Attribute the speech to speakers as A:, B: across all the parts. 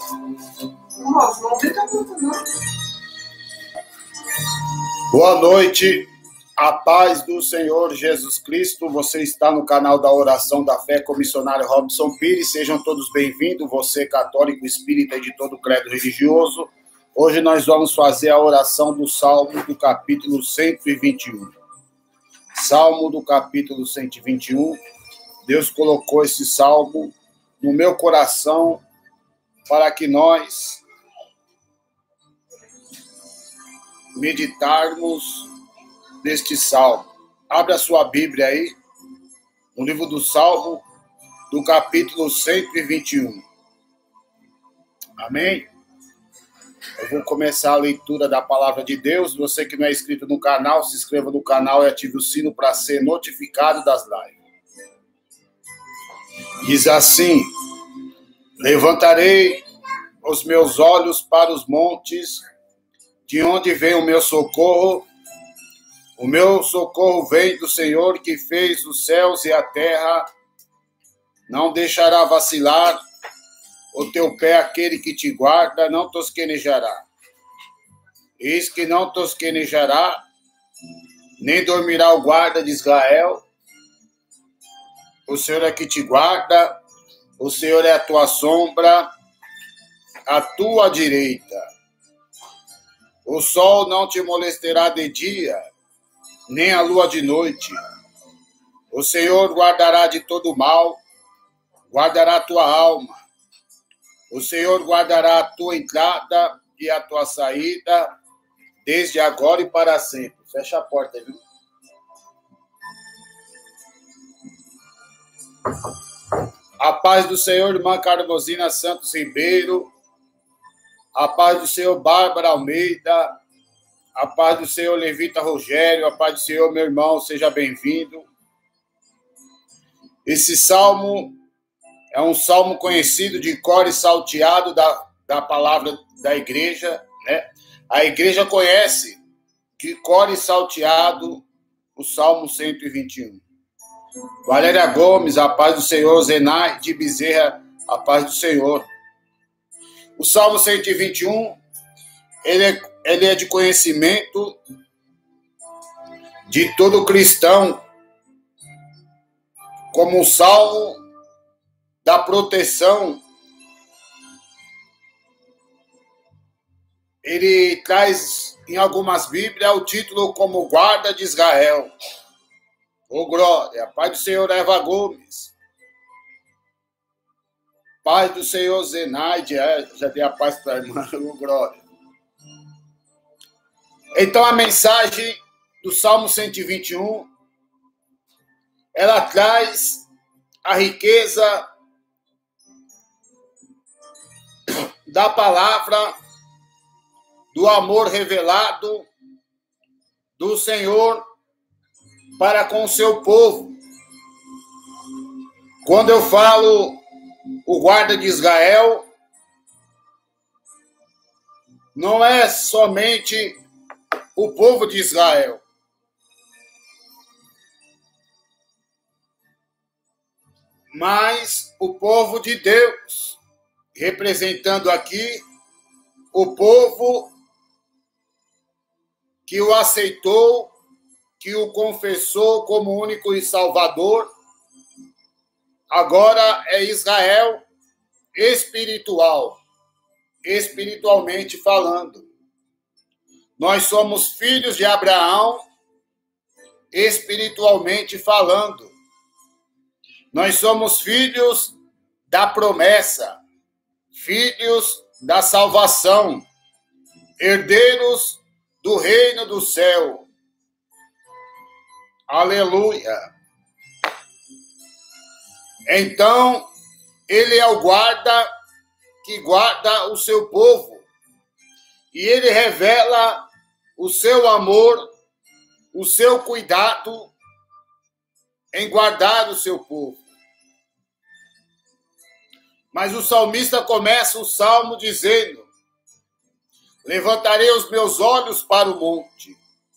A: Boa noite, a paz do Senhor Jesus Cristo. Você está no canal da Oração da Fé com o missionário Robson Pires. Sejam todos bem-vindos, você católico, espírita e de todo credo religioso. Hoje nós vamos fazer a oração do Salmo do capítulo 121. Salmo do capítulo 121. Deus colocou esse salmo no meu coração para que nós meditarmos neste salmo. Abra sua Bíblia aí, no livro do Salmo, do capítulo 121. Amém? Eu vou começar a leitura da palavra de Deus. Você que não é inscrito no canal, se inscreva no canal e ative o sino para ser notificado das lives. Diz assim: levantarei os meus olhos para os montes, de onde vem o meu socorro? O meu socorro vem do Senhor que fez os céus e a terra. Não deixará vacilar o teu pé aquele que te guarda, não tosquenejará. Eis que não tosquenejará, nem dormirá o guarda de Israel. O Senhor é que te guarda, o Senhor é a tua sombra, à tua direita. O sol não te molestará de dia, nem a lua de noite. O Senhor guardará de todo mal, guardará a tua alma. O Senhor guardará a tua entrada e a tua saída, desde agora e para sempre. Fecha a porta, viu? A paz do Senhor, irmã Carmosina Santos Ribeiro. A paz do Senhor, Bárbara Almeida. A paz do Senhor, Levita Rogério. A paz do Senhor, meu irmão, seja bem-vindo. Esse salmo é um salmo conhecido de cor e salteado da palavra da igreja, né? A igreja conhece de cor e salteado o Salmo 121. Valéria Gomes, a paz do Senhor. Zenai de Bezerra, a paz do Senhor. O Salmo 121, ele é de conhecimento de todo cristão, como o Salmo da proteção. Ele traz em algumas Bíblias o título como guarda de Israel. Ô glória, paz do Senhor Eva Gomes. Paz do Senhor Zenaide, já dei a paz para a irmã, ô glória. Então a mensagem do Salmo 121, ela traz a riqueza da palavra, do amor revelado do Senhor para com o seu povo. Quando eu falo o guarda de Israel, não é somente o povo de Israel. Mas o povo de Deus, representando aqui o povo que o aceitou, que o confessou como único e salvador. Agora é Israel espiritual, espiritualmente falando. Nós somos filhos de Abraão, espiritualmente falando. Nós somos filhos da promessa, filhos da salvação, herdeiros do reino do céu. Aleluia! Então, ele é o guarda que guarda o seu povo. E ele revela o seu amor, o seu cuidado em guardar o seu povo. Mas o salmista começa o salmo dizendo: levantarei os meus olhos para o monte.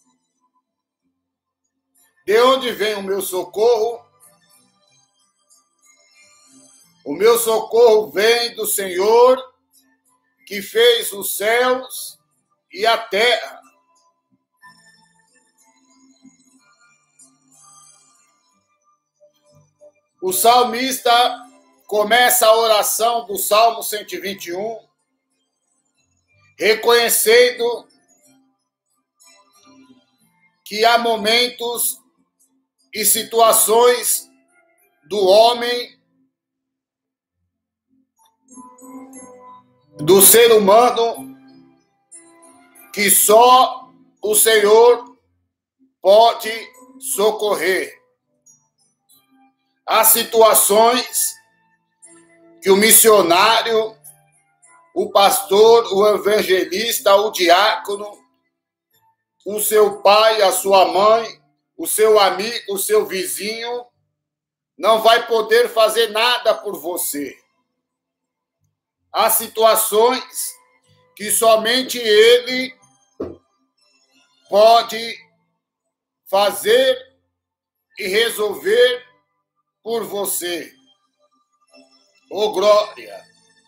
A: De onde vem o meu socorro? O meu socorro vem do Senhor que fez os céus e a terra. O salmista começa a oração do Salmo 121, reconhecendo que há momentos e situações do homem, do ser humano, que só o Senhor pode socorrer. Há situações que o missionário, o pastor, o evangelista, o diácono, o seu pai, a sua mãe, o seu amigo, o seu vizinho, não vai poder fazer nada por você. Há situações que somente ele pode fazer e resolver por você. Oh, glória!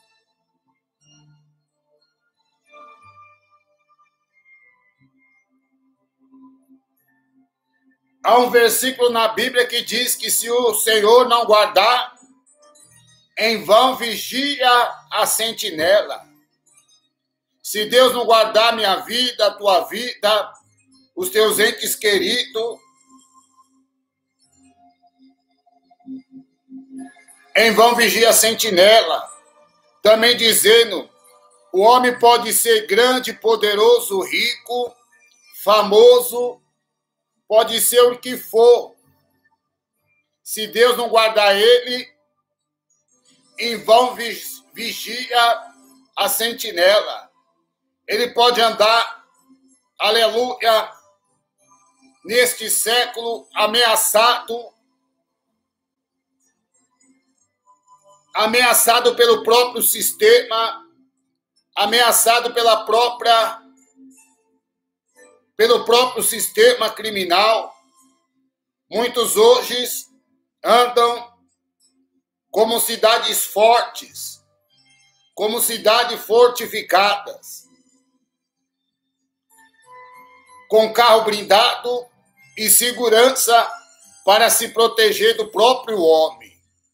A: Há um versículo na Bíblia que diz que se o Senhor não guardar, em vão vigia a sentinela. Se Deus não guardar minha vida, a tua vida, os teus entes queridos, em vão vigia a sentinela. Também dizendo, o homem pode ser grande, poderoso, rico, famoso, pode ser o que for. Se Deus não guardar ele, em vão vigia a sentinela. Ele pode andar, aleluia, neste século ameaçado pelo próprio sistema, ameaçado pelo próprio sistema criminal. Muitos hoje andam como cidades fortes, como cidades fortificadas, com carro blindado e segurança para se proteger do próprio homem.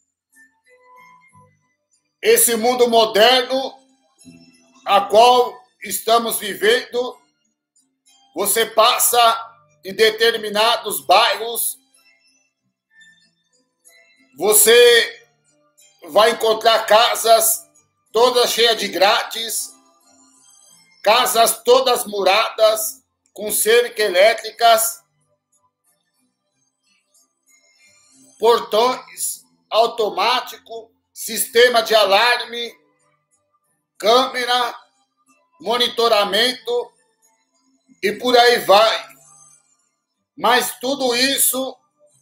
A: Esse mundo moderno a qual estamos vivendo, você passa em determinados bairros, você vai encontrar casas todas cheias de grátis, casas todas muradas, com cerca elétricas, portões automáticos, sistema de alarme, câmera, monitoramento e por aí vai. Mas tudo isso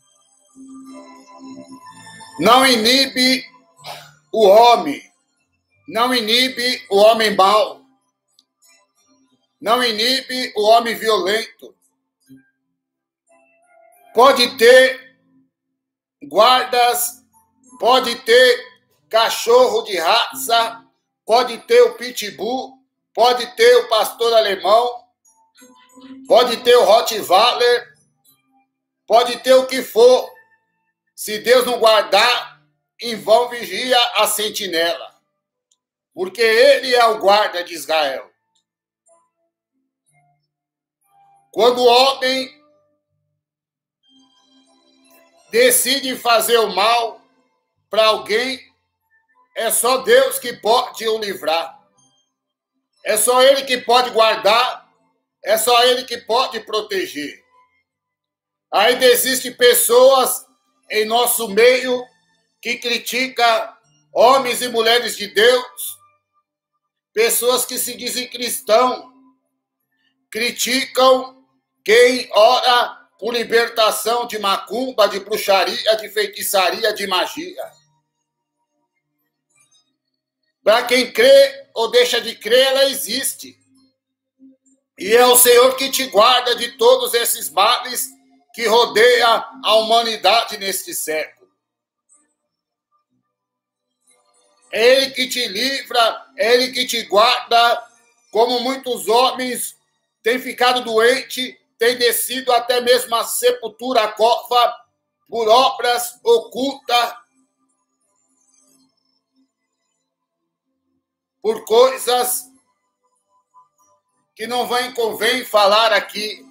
A: não inibe o homem, não inibe o homem mau, não inibe o homem violento. Pode ter guardas, pode ter cachorro de raça, pode ter o pitbull, pode ter o pastor alemão, pode ter o Rottweiler, pode ter o que for. Se Deus não guardar, em vão vigia a sentinela, porque ele é o guarda de Israel. Quando o homem decide fazer o mal para alguém, é só Deus que pode o livrar. É só ele que pode guardar, é só ele que pode proteger. Ainda existem pessoas em nosso meio que criticam homens e mulheres de Deus, pessoas que se dizem cristãos, criticam quem ora por libertação de macumba, de bruxaria, de feitiçaria, de magia. Para quem crê ou deixa de crer, ela existe. E é o Senhor que te guarda de todos esses males que rodeia a humanidade neste século. É Ele que te livra, é Ele que te guarda. Como muitos homens têm ficado doentes, têm descido até mesmo a sepultura, a cova, por obras ocultas, por coisas que não convém falar aqui.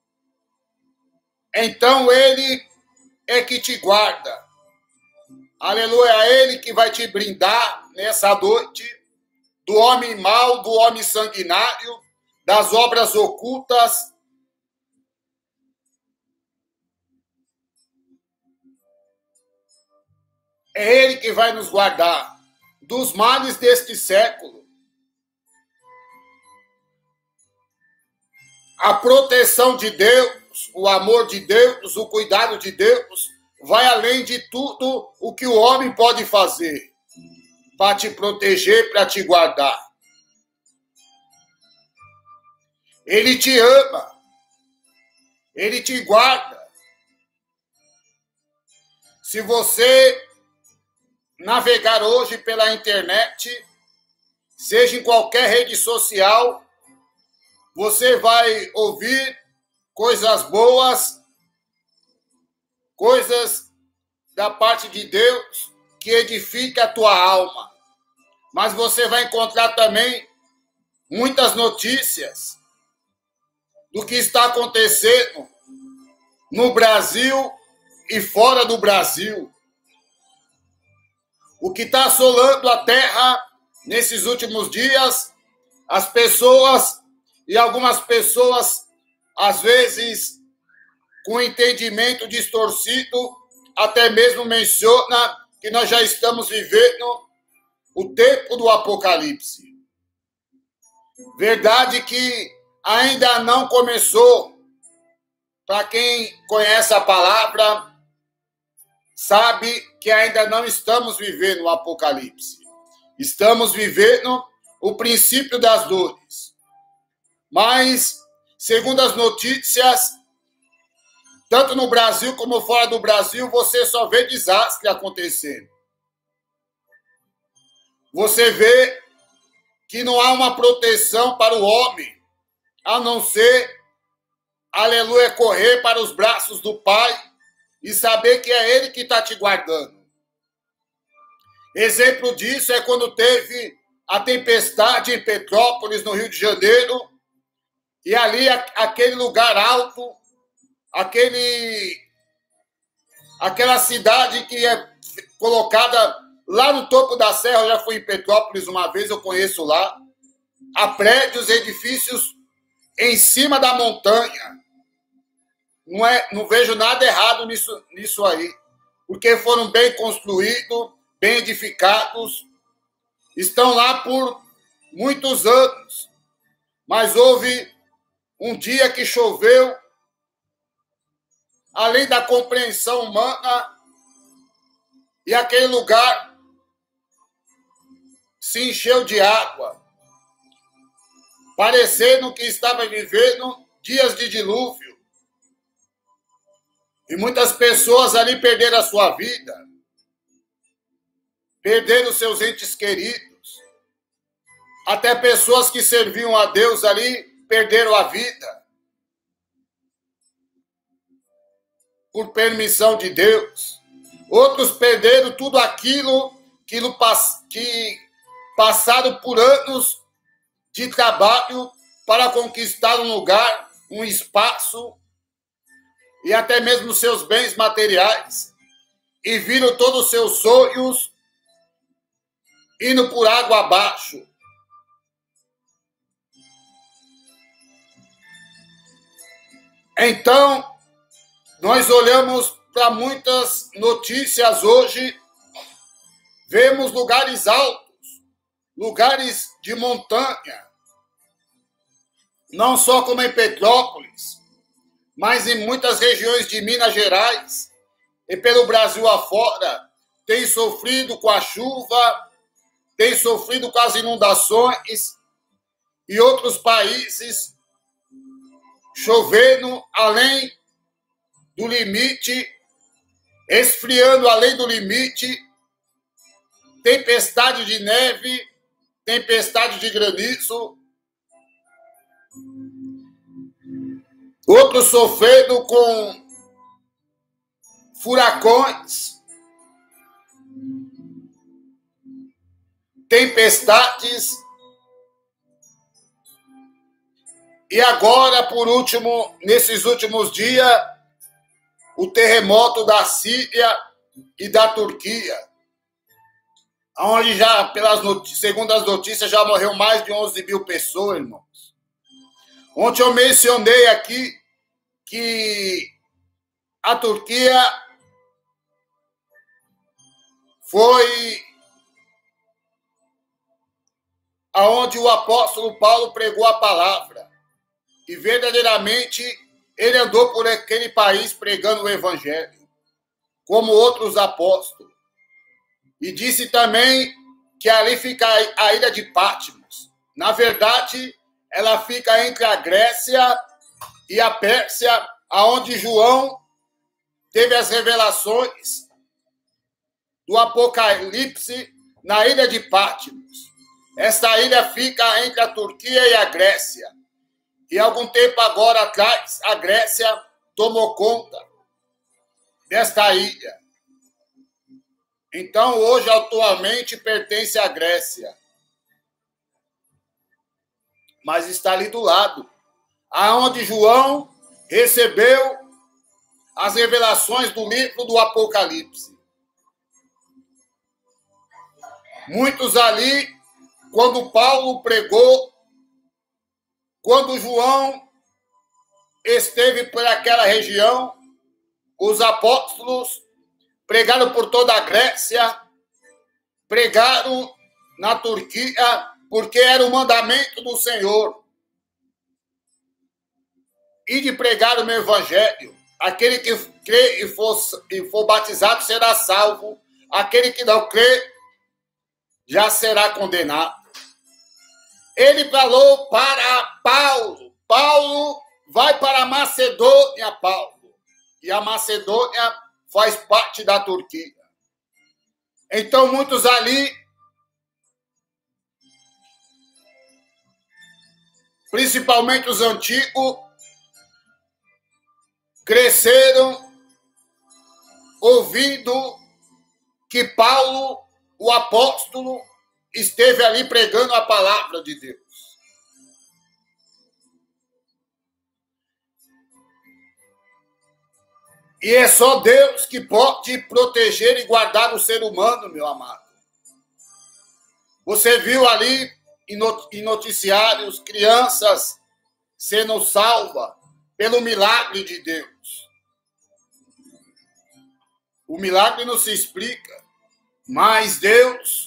A: Então Ele é que te guarda. Aleluia, é Ele que vai te brindar nessa noite do homem mau, do homem sanguinário, das obras ocultas. É Ele que vai nos guardar dos males deste século. A proteção de Deus, o amor de Deus, o cuidado de Deus vai além de tudo o que o homem pode fazer para te proteger, para te guardar. Ele te ama, Ele te guarda. Se você navegar hoje pela internet, seja em qualquer rede social, você vai ouvir coisas boas, coisas da parte de Deus que edifica a tua alma. Mas você vai encontrar também muitas notícias do que está acontecendo no Brasil e fora do Brasil. O que está assolando a terra nesses últimos dias, as pessoas, e algumas pessoas, às vezes, com entendimento distorcido, até mesmo menciona que nós já estamos vivendo o tempo do Apocalipse. Verdade que ainda não começou. Para quem conhece a palavra, sabe que ainda não estamos vivendo o Apocalipse. Estamos vivendo o princípio das dores. Mas, segundo as notícias, tanto no Brasil como fora do Brasil, você só vê desastre acontecendo. Você vê que não há uma proteção para o homem, a não ser, aleluia, correr para os braços do Pai e saber que é Ele que está te guardando. Exemplo disso é quando teve a tempestade em Petrópolis, no Rio de Janeiro, e ali aquele lugar alto, aquela cidade que é colocada lá no topo da serra. Eu já fui em Petrópolis uma vez, eu conheço lá. Há prédios, edifícios em cima da montanha. Não vejo nada errado nisso aí, porque foram bem construídos, bem edificados, estão lá por muitos anos. Mas houve um dia que choveu, além da compreensão humana, e aquele lugar se encheu de água, parecendo que estava vivendo dias de dilúvio. E muitas pessoas ali perderam a sua vida, perderam seus entes queridos. Até pessoas que serviam a Deus ali perderam a vida. Por permissão de Deus. Outros perderam tudo aquilo que passaram por anos de trabalho para conquistar um lugar, um espaço e até mesmo seus bens materiais, e viram todos os seus sonhos indo por água abaixo. Então, nós olhamos para muitas notícias hoje, vemos lugares altos, lugares de montanha, não só como em Petrópolis, mas em muitas regiões de Minas Gerais e pelo Brasil afora, tem sofrido com a chuva, tem sofrido com as inundações, e outros países chovendo além do limite, esfriando além do limite, tempestade de neve, tempestade de granizo, outros sofrendo com furacões, tempestades, e agora, por último, nesses últimos dias, o terremoto da Síria e da Turquia, onde já, segundo as notícias, já morreu mais de 11 mil pessoas, irmãos. Ontem eu mencionei aqui que a Turquia foi aonde o apóstolo Paulo pregou a palavra. E verdadeiramente ele andou por aquele país pregando o evangelho, como outros apóstolos. E disse também que ali fica a ilha de Patmos. Na verdade, ela fica entre a Grécia e a Pérsia, aonde João teve as revelações do Apocalipse na ilha de Patmos. Esta ilha fica entre a Turquia e a Grécia. E algum tempo agora atrás, a Grécia tomou conta desta ilha. Então, hoje, atualmente, pertence à Grécia. Mas está ali do lado, aonde João recebeu as revelações do livro do Apocalipse. Muitos ali, quando Paulo pregou, quando João esteve por aquela região, os apóstolos pregaram por toda a Grécia, pregaram na Turquia, porque era o mandamento do Senhor. E de pregar o meu evangelho. Aquele que crê e for batizado será salvo. Aquele que não crê já será condenado. Ele falou para Paulo. Paulo vai para a Macedônia, Paulo. E a Macedônia faz parte da Turquia. Então, muitos ali, principalmente os antigos, cresceram ouvindo que Paulo, o apóstolo, esteve ali pregando a palavra de Deus. E é só Deus que pode proteger e guardar o ser humano, meu amado. Você viu ali em noticiários crianças sendo salvas pelo milagre de Deus. O milagre não se explica, mas Deus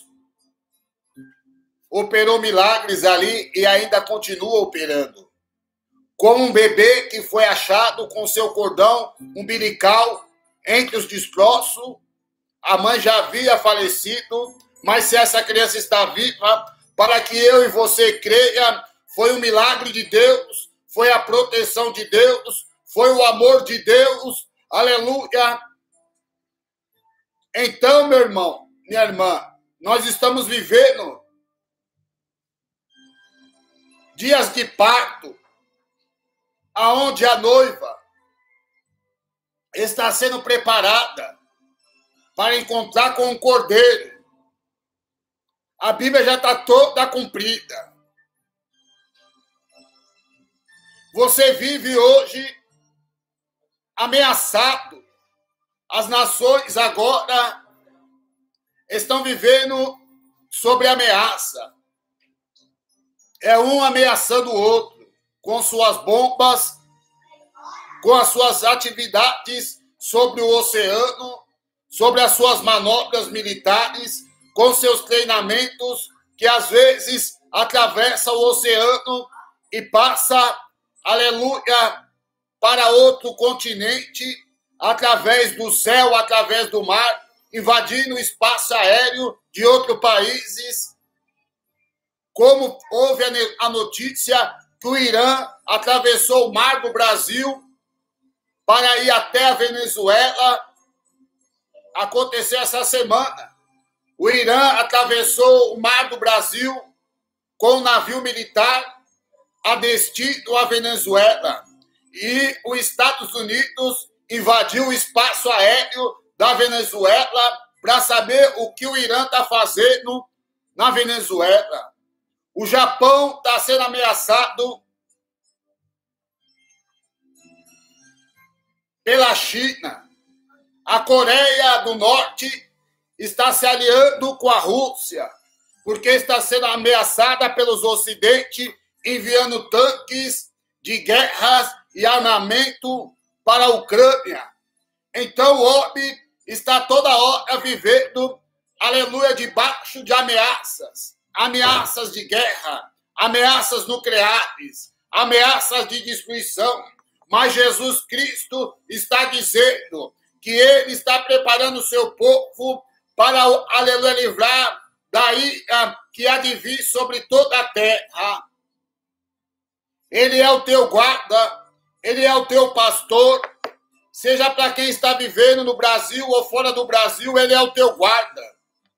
A: operou milagres ali e ainda continua operando. Como um bebê que foi achado com seu cordão umbilical entre os destroços, a mãe já havia falecido, mas se essa criança está viva, para que eu e você creia, foi um milagre de Deus, foi a proteção de Deus, foi o amor de Deus, aleluia. Então, meu irmão, minha irmã, nós estamos vivendo dias de parto, aonde a noiva está sendo preparada para encontrar com o cordeiro. A Bíblia já está toda cumprida. Você vive hoje ameaçado. As nações agora estão vivendo sob ameaça. É um ameaçando o outro, com suas bombas, com as suas atividades sobre o oceano, sobre as suas manobras militares, com seus treinamentos, que às vezes atravessa o oceano e passa, aleluia, para outro continente, através do céu, através do mar, invadindo o espaço aéreo de outros países. Como houve a notícia que o Irã atravessou o mar do Brasil para ir até a Venezuela, aconteceu essa semana. O Irã atravessou o mar do Brasil com um navio militar a destino à Venezuela. E os Estados Unidos invadiu o espaço aéreo da Venezuela para saber o que o Irã está fazendo na Venezuela. O Japão está sendo ameaçado pela China. A Coreia do Norte está se aliando com a Rússia, porque está sendo ameaçada pelos Ocidentes, enviando tanques de guerras e armamento para a Ucrânia. Então o homem está toda hora vivendo, aleluia, debaixo de ameaças. Ameaças de guerra, ameaças nucleares, ameaças de destruição. Mas Jesus Cristo está dizendo que ele está preparando o seu povo para, aleluia, livrar da ira que há de vir sobre toda a terra. Ele é o teu guarda, ele é o teu pastor, seja para quem está vivendo no Brasil ou fora do Brasil, ele é o teu guarda.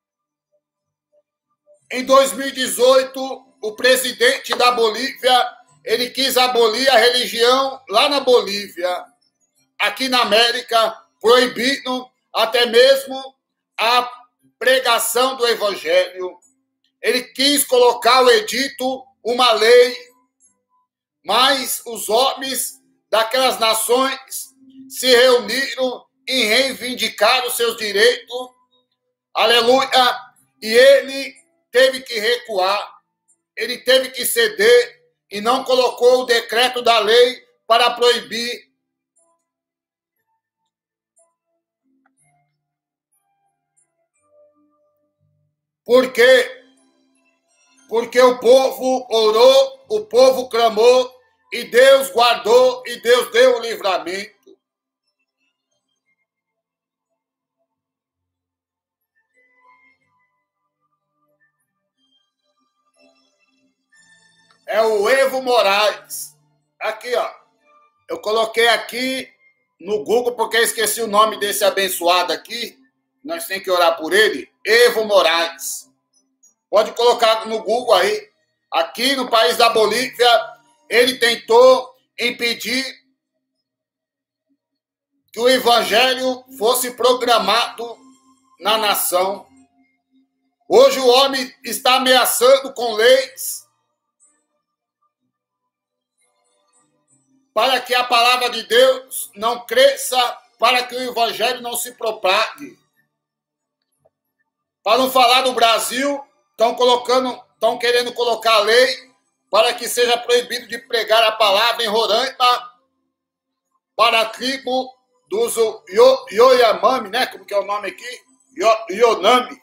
A: Em 2018, o presidente da Bolívia, ele quis abolir a religião lá na Bolívia, aqui na América, proibindo até mesmo a pregação do evangelho. Ele quis colocar o edito, uma lei, mas os homens daquelas nações se reuniram e reivindicaram seus direitos, aleluia, e ele teve que recuar, ele teve que ceder e não colocou o decreto da lei para proibir. Por quê? Porque o povo orou, o povo clamou, e Deus guardou, e Deus deu o livramento. É o Evo Morales. Aqui, ó. Eu coloquei aqui no Google, porque eu esqueci o nome desse abençoado aqui. Nós temos que orar por ele. Evo Morales. Pode colocar no Google aí. Aqui no país da Bolívia, ele tentou impedir que o evangelho fosse programado na nação. Hoje o homem está ameaçando com leis para que a palavra de Deus não cresça, para que o evangelho não se propague. Para não falar do Brasil, estão querendo colocar lei para que seja proibido de pregar a palavra em Roraima para a tribo dos Yoyamami, né? Como que é o nome aqui? Yonami.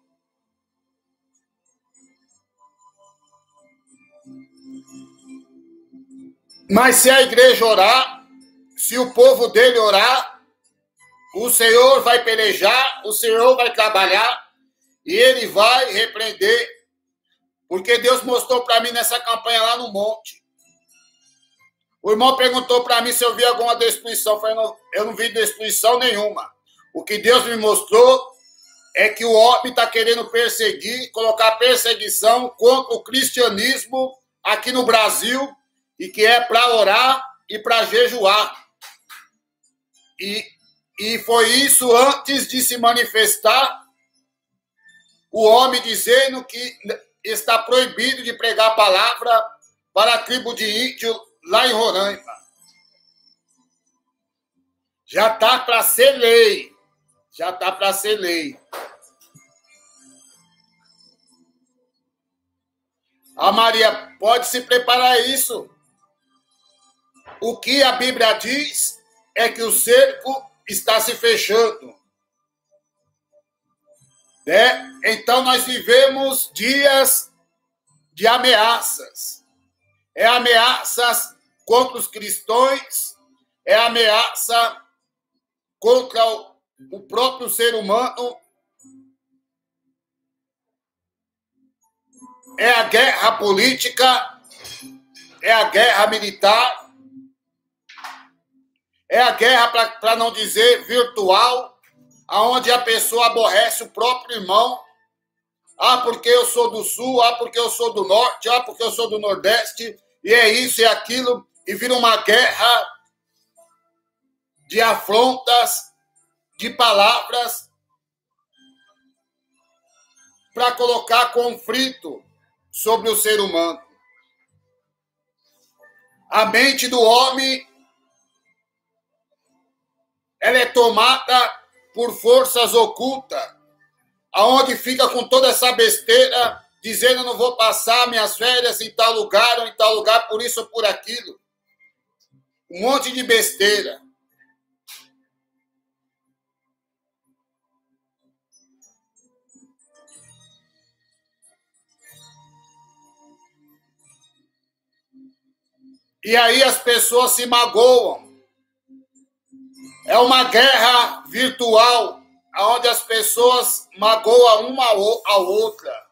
A: Mas se a igreja orar, se o povo dele orar, o Senhor vai pelejar, o Senhor vai trabalhar e ele vai repreender. Porque Deus mostrou para mim nessa campanha lá no monte. O irmão perguntou para mim se eu vi alguma destruição. Eu falei, eu não vi destruição nenhuma. O que Deus me mostrou é que o homem está querendo perseguir, colocar perseguição contra o cristianismo aqui no Brasil, e que é para orar e para jejuar. E foi isso antes de se manifestar o homem dizendo que está proibido de pregar a palavra para a tribo de índio lá em Roraima. Já está para ser lei. Já está para ser lei. A Maria, pode se preparar isso. O que a Bíblia diz é que o cerco está se fechando. Né? Então nós vivemos dias de ameaças. É ameaças contra os cristãos, é ameaça contra o próprio ser humano, é a guerra política, é a guerra militar, é a guerra, para não dizer virtual, onde a pessoa aborrece o próprio irmão Ah, porque eu sou do sul, ah, porque eu sou do norte, ah, porque eu sou do nordeste, e é isso e aquilo, e vira uma guerra de afrontas, de palavras, para colocar conflito sobre o ser humano. A mente do homem, ela é tomada por forças ocultas, aonde fica com toda essa besteira, dizendo eu não vou passar minhas férias em tal lugar ou em tal lugar, por isso ou por aquilo. Um monte de besteira. E aí as pessoas se magoam. É uma guerra virtual, onde as pessoas magoam uma a outra.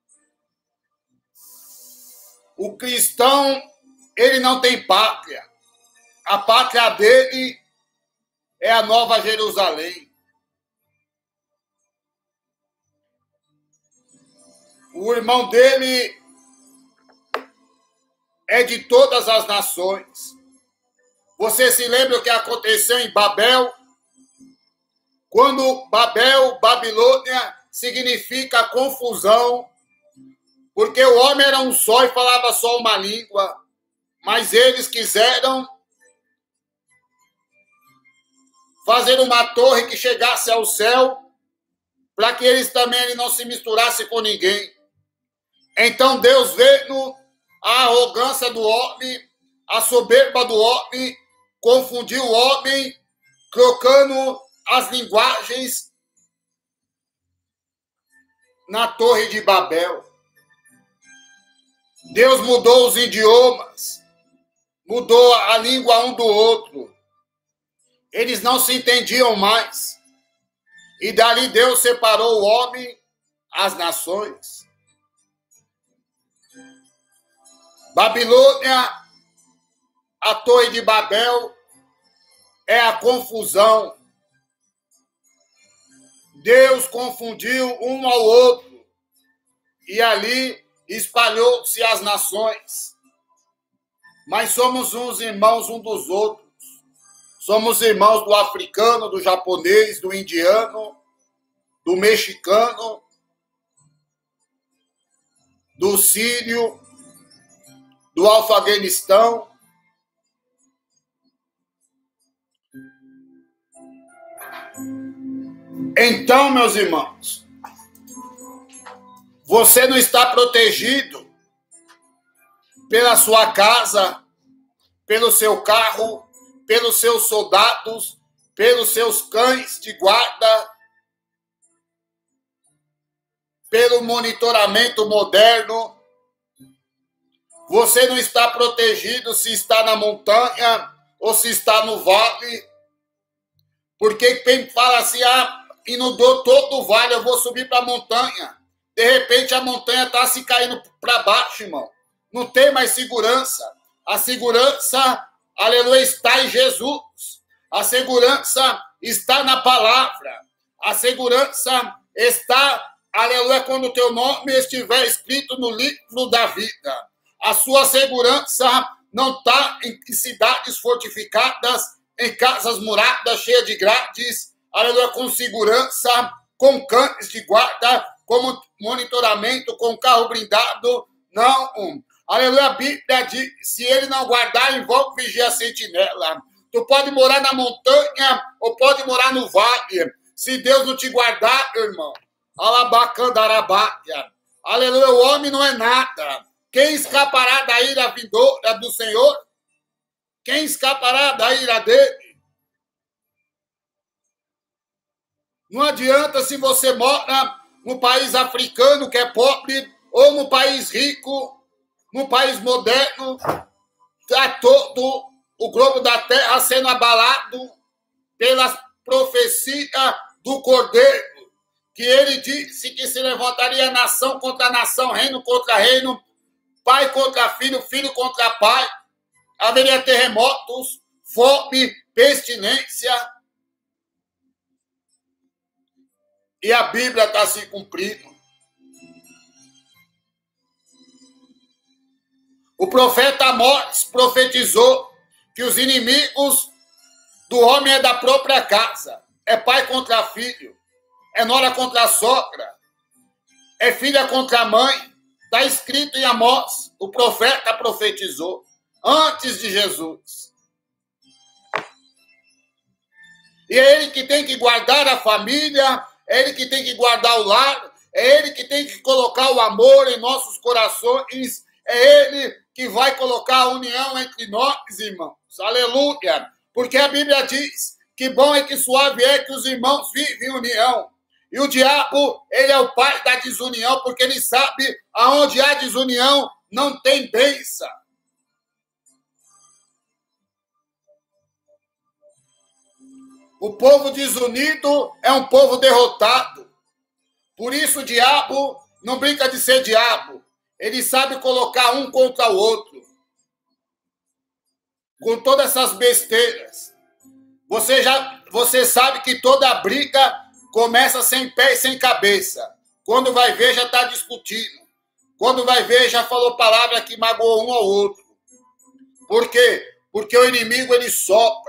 A: O cristão, ele não tem pátria. A pátria dele é a Nova Jerusalém. O irmão dele é de todas as nações. Você se lembra o que aconteceu em Babel? Quando Babel, Babilônia, significa confusão, porque o homem era um só e falava só uma língua, mas eles quiseram fazer uma torre que chegasse ao céu, para que eles também não se misturassem com ninguém. Então Deus vendo a arrogância do homem, a soberba do homem, confundiu o homem, trocando as linguagens na Torre de Babel. Deus mudou os idiomas, mudou a língua um do outro. Eles não se entendiam mais. E dali Deus separou o homem às nações. Babilônia, a Torre de Babel, é a confusão. Deus confundiu um ao outro. E ali espalhou-se as nações. Mas somos uns irmãos um dos outros. Somos irmãos do africano, do japonês, do indiano, do mexicano, do sírio, do Afeganistão. Então, meus irmãos, você não está protegido pela sua casa, pelo seu carro, pelos seus soldados, pelos seus cães de guarda, pelo monitoramento moderno. Você não está protegido se está na montanha ou se está no vale. Porque quem fala assim, inundou todo o vale, eu vou subir para a montanha. De repente a montanha está se caindo para baixo, irmão. Não tem mais segurança. A segurança, aleluia, está em Jesus. A segurança está na palavra. A segurança está, aleluia, quando o teu nome estiver escrito no livro da vida. A sua segurança não está em cidades fortificadas, em casas muradas, cheias de grades, aleluia, com segurança, com cães de guarda, com monitoramento, com carro blindado. Não. Aleluia, a Bíblia diz, se ele não guardar, envolve vigia a sentinela. Tu pode morar na montanha ou pode morar no vale. Se Deus não te guardar, irmão, alabacandarabáia. Aleluia, o homem não é nada. Quem escapará da ira vindoura do Senhor? Quem escapará da ira dele? Não adianta se você mora no país africano, que é pobre, ou no país rico, no país moderno, está todo o globo da terra sendo abalado pelas profecias do Cordeiro, que ele disse que se levantaria nação contra nação, reino contra reino, pai contra filho, filho contra pai. Haveria terremotos, fome, pestilência. E a Bíblia está se cumprindo. O profeta Amós profetizou que os inimigos do homem é da própria casa. É pai contra filho, é nora contra sogra, é filha contra mãe. Está escrito em Amós, o profeta profetizou antes de Jesus. E é ele que tem que guardar a família, é ele que tem que guardar o lar, é ele que tem que colocar o amor em nossos corações, é ele que vai colocar a união entre nós, irmãos. Aleluia! Porque a Bíblia diz que bom e que suave é que os irmãos vivem em união. E o diabo, ele é o pai da desunião, porque ele sabe aonde há desunião não tem bênção. O povo desunido é um povo derrotado. Por isso o diabo não brinca de ser diabo. Ele sabe colocar um contra o outro. Com todas essas besteiras. Você sabe que toda briga começa sem pé e sem cabeça. Quando vai ver, já está discutindo. Quando vai ver, já falou palavra que magoou um ao outro. Por quê? Porque o inimigo, ele sopra.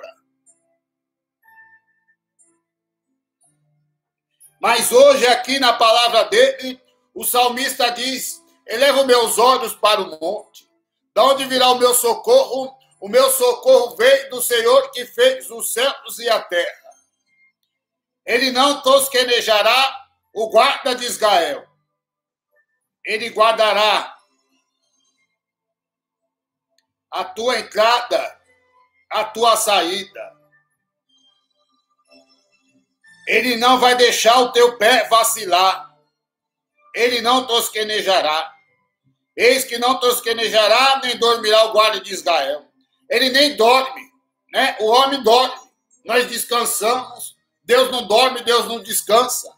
A: Mas hoje, aqui na palavra dele, o salmista diz: eleva os meus olhos para o monte. De onde virá o meu socorro? O meu socorro veio do Senhor que fez os céus e a terra. Ele não tosquenejará o guarda de Israel. Ele guardará a tua entrada, a tua saída. Ele não vai deixar o teu pé vacilar. Ele não tosquenejará. Eis que não tosquenejará, nem dormirá o guarda de Israel. Ele nem dorme, né? O homem dorme. Nós descansamos. Deus não dorme, Deus não descansa.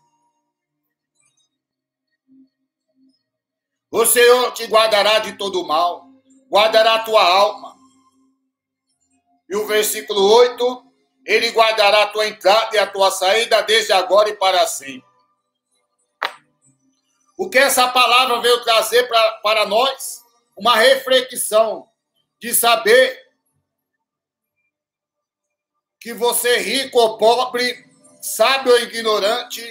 A: O Senhor te guardará de todo mal. Guardará a tua alma. E o versículo 8... ele guardará a tua entrada e a tua saída desde agora e para sempre. O que essa palavra veio trazer para nós? Uma reflexão de saber que você, rico ou pobre, sábio ou ignorante,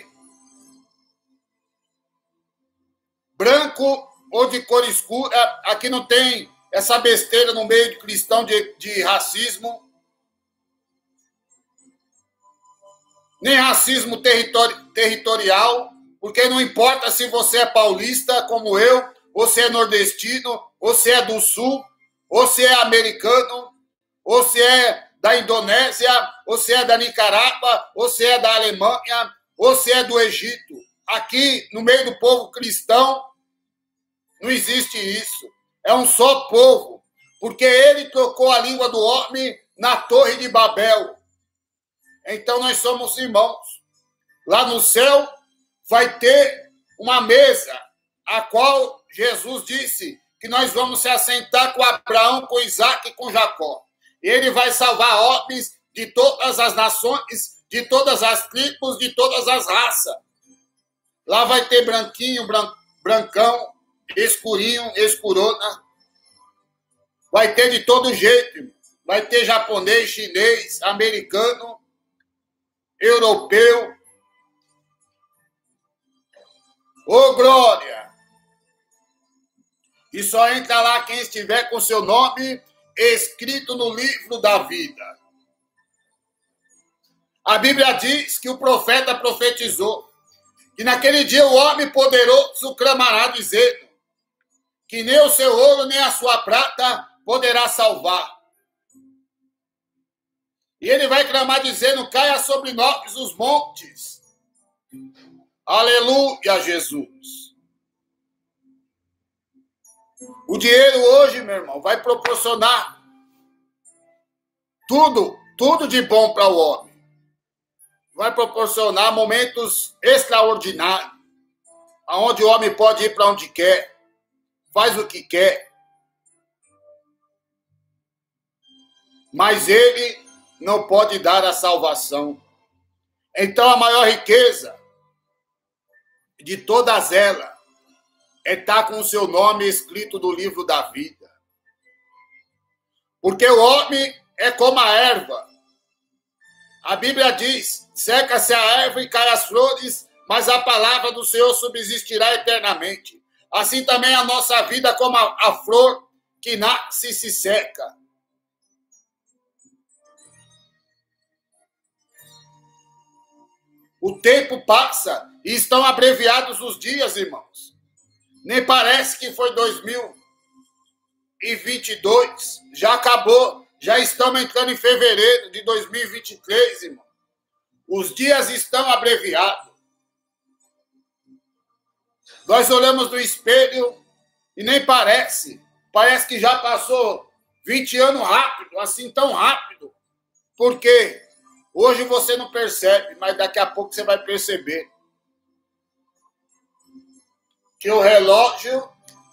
A: branco ou de cor escura, aqui não tem essa besteira no meio de cristão de racismo, nem racismo territorial, porque não importa se você é paulista como eu, ou se é nordestino, ou se é do sul, ou se é americano, ou se é da Indonésia, ou se é da Nicarágua, ou se é da Alemanha, ou se é do Egito. Aqui, no meio do povo cristão, não existe isso. É um só povo, porque ele trocou a língua do homem na Torre de Babel. Então, nós somos irmãos. Lá no céu vai ter uma mesa, a qual Jesus disse que nós vamos se assentar com Abraão, com Isaac e com Jacó. E ele vai salvar homens de todas as nações, de todas as tribos, de todas as raças. Lá vai ter branquinho, brancão, escurinho, escurona. Vai ter de todo jeito. Vai ter japonês, chinês, americano, europeu. Ô, glória! E só entra lá quem estiver com seu nome escrito no livro da vida. A Bíblia diz que o profeta profetizou que naquele dia o homem poderoso clamará dizendo que nem o seu ouro nem a sua prata poderá salvar. E ele vai clamar dizendo: caia sobre nós os montes. Aleluia, Jesus. O dinheiro hoje, meu irmão, vai proporcionar tudo de bom para o homem. Vai proporcionar momentos extraordinários, onde o homem pode ir para onde quer, faz o que quer. Mas ele não pode dar a salvação. Então, a maior riqueza de todas elas é estar com o seu nome escrito no livro da vida. Porque o homem é como a erva. A Bíblia diz, seca-se a erva e cai as flores, mas a palavra do Senhor subsistirá eternamente. Assim também a nossa vida como a flor que nasce e se seca. O tempo passa e estão abreviados os dias, irmãos. Nem parece que foi 2022. Já acabou. Já estamos entrando em fevereiro de 2023, irmão. Os dias estão abreviados. Nós olhamos no espelho e nem parece. Parece que já passou 20 anos rápido, assim tão rápido. Por quê? Hoje você não percebe, mas daqui a pouco você vai perceber que o relógio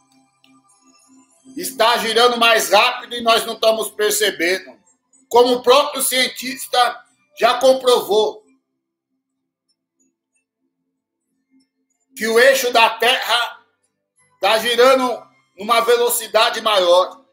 A: está girando mais rápido e nós não estamos percebendo. Como o próprio cientista já comprovou que o eixo da Terra está girando numa velocidade maior.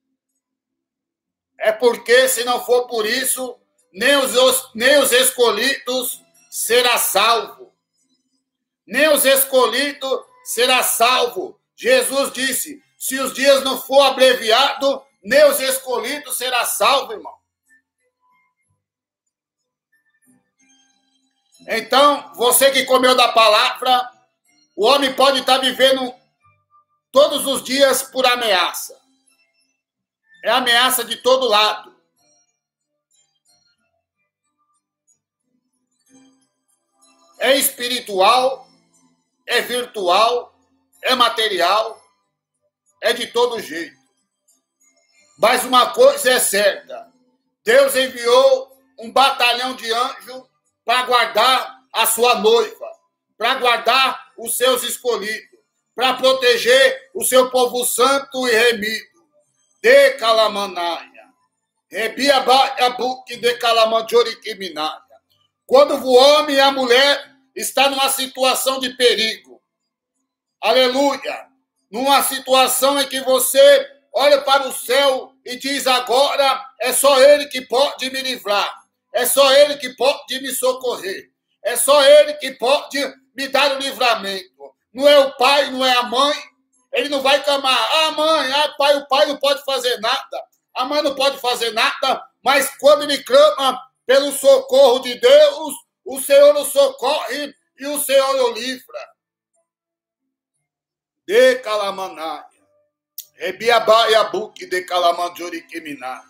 A: É porque, se não for por isso, nem os escolhidos será salvo. Nem os escolhidos será salvo. Jesus disse, se os dias não for abreviado, nem os escolhidos será salvo, irmão. Então, você que comeu da palavra, o homem pode estar vivendo todos os dias por ameaça. É ameaça de todo lado. É espiritual, é virtual, é material, é de todo jeito. Mas uma coisa é certa, Deus enviou um batalhão de anjos para guardar a sua noiva, para guardar os seus escolhidos, para proteger o seu povo santo e remido. De Calamanaia, Rebiababuque de Calamandjoriquiminaia. Quando o homem e a mulher estão numa situação de perigo, aleluia, numa situação em que você olha para o céu e diz agora é só Ele que pode me livrar, é só Ele que pode me socorrer, é só Ele que pode me dar o livramento. Não é o pai, não é a mãe. Ele não vai clamar, mãe, pai, o pai não pode fazer nada, a mãe não pode fazer nada, mas quando ele clama pelo socorro de Deus, o Senhor o socorre e o Senhor o livra. De Calamanaia, Rebiabaiabuque de Calamandjoriquiminaia.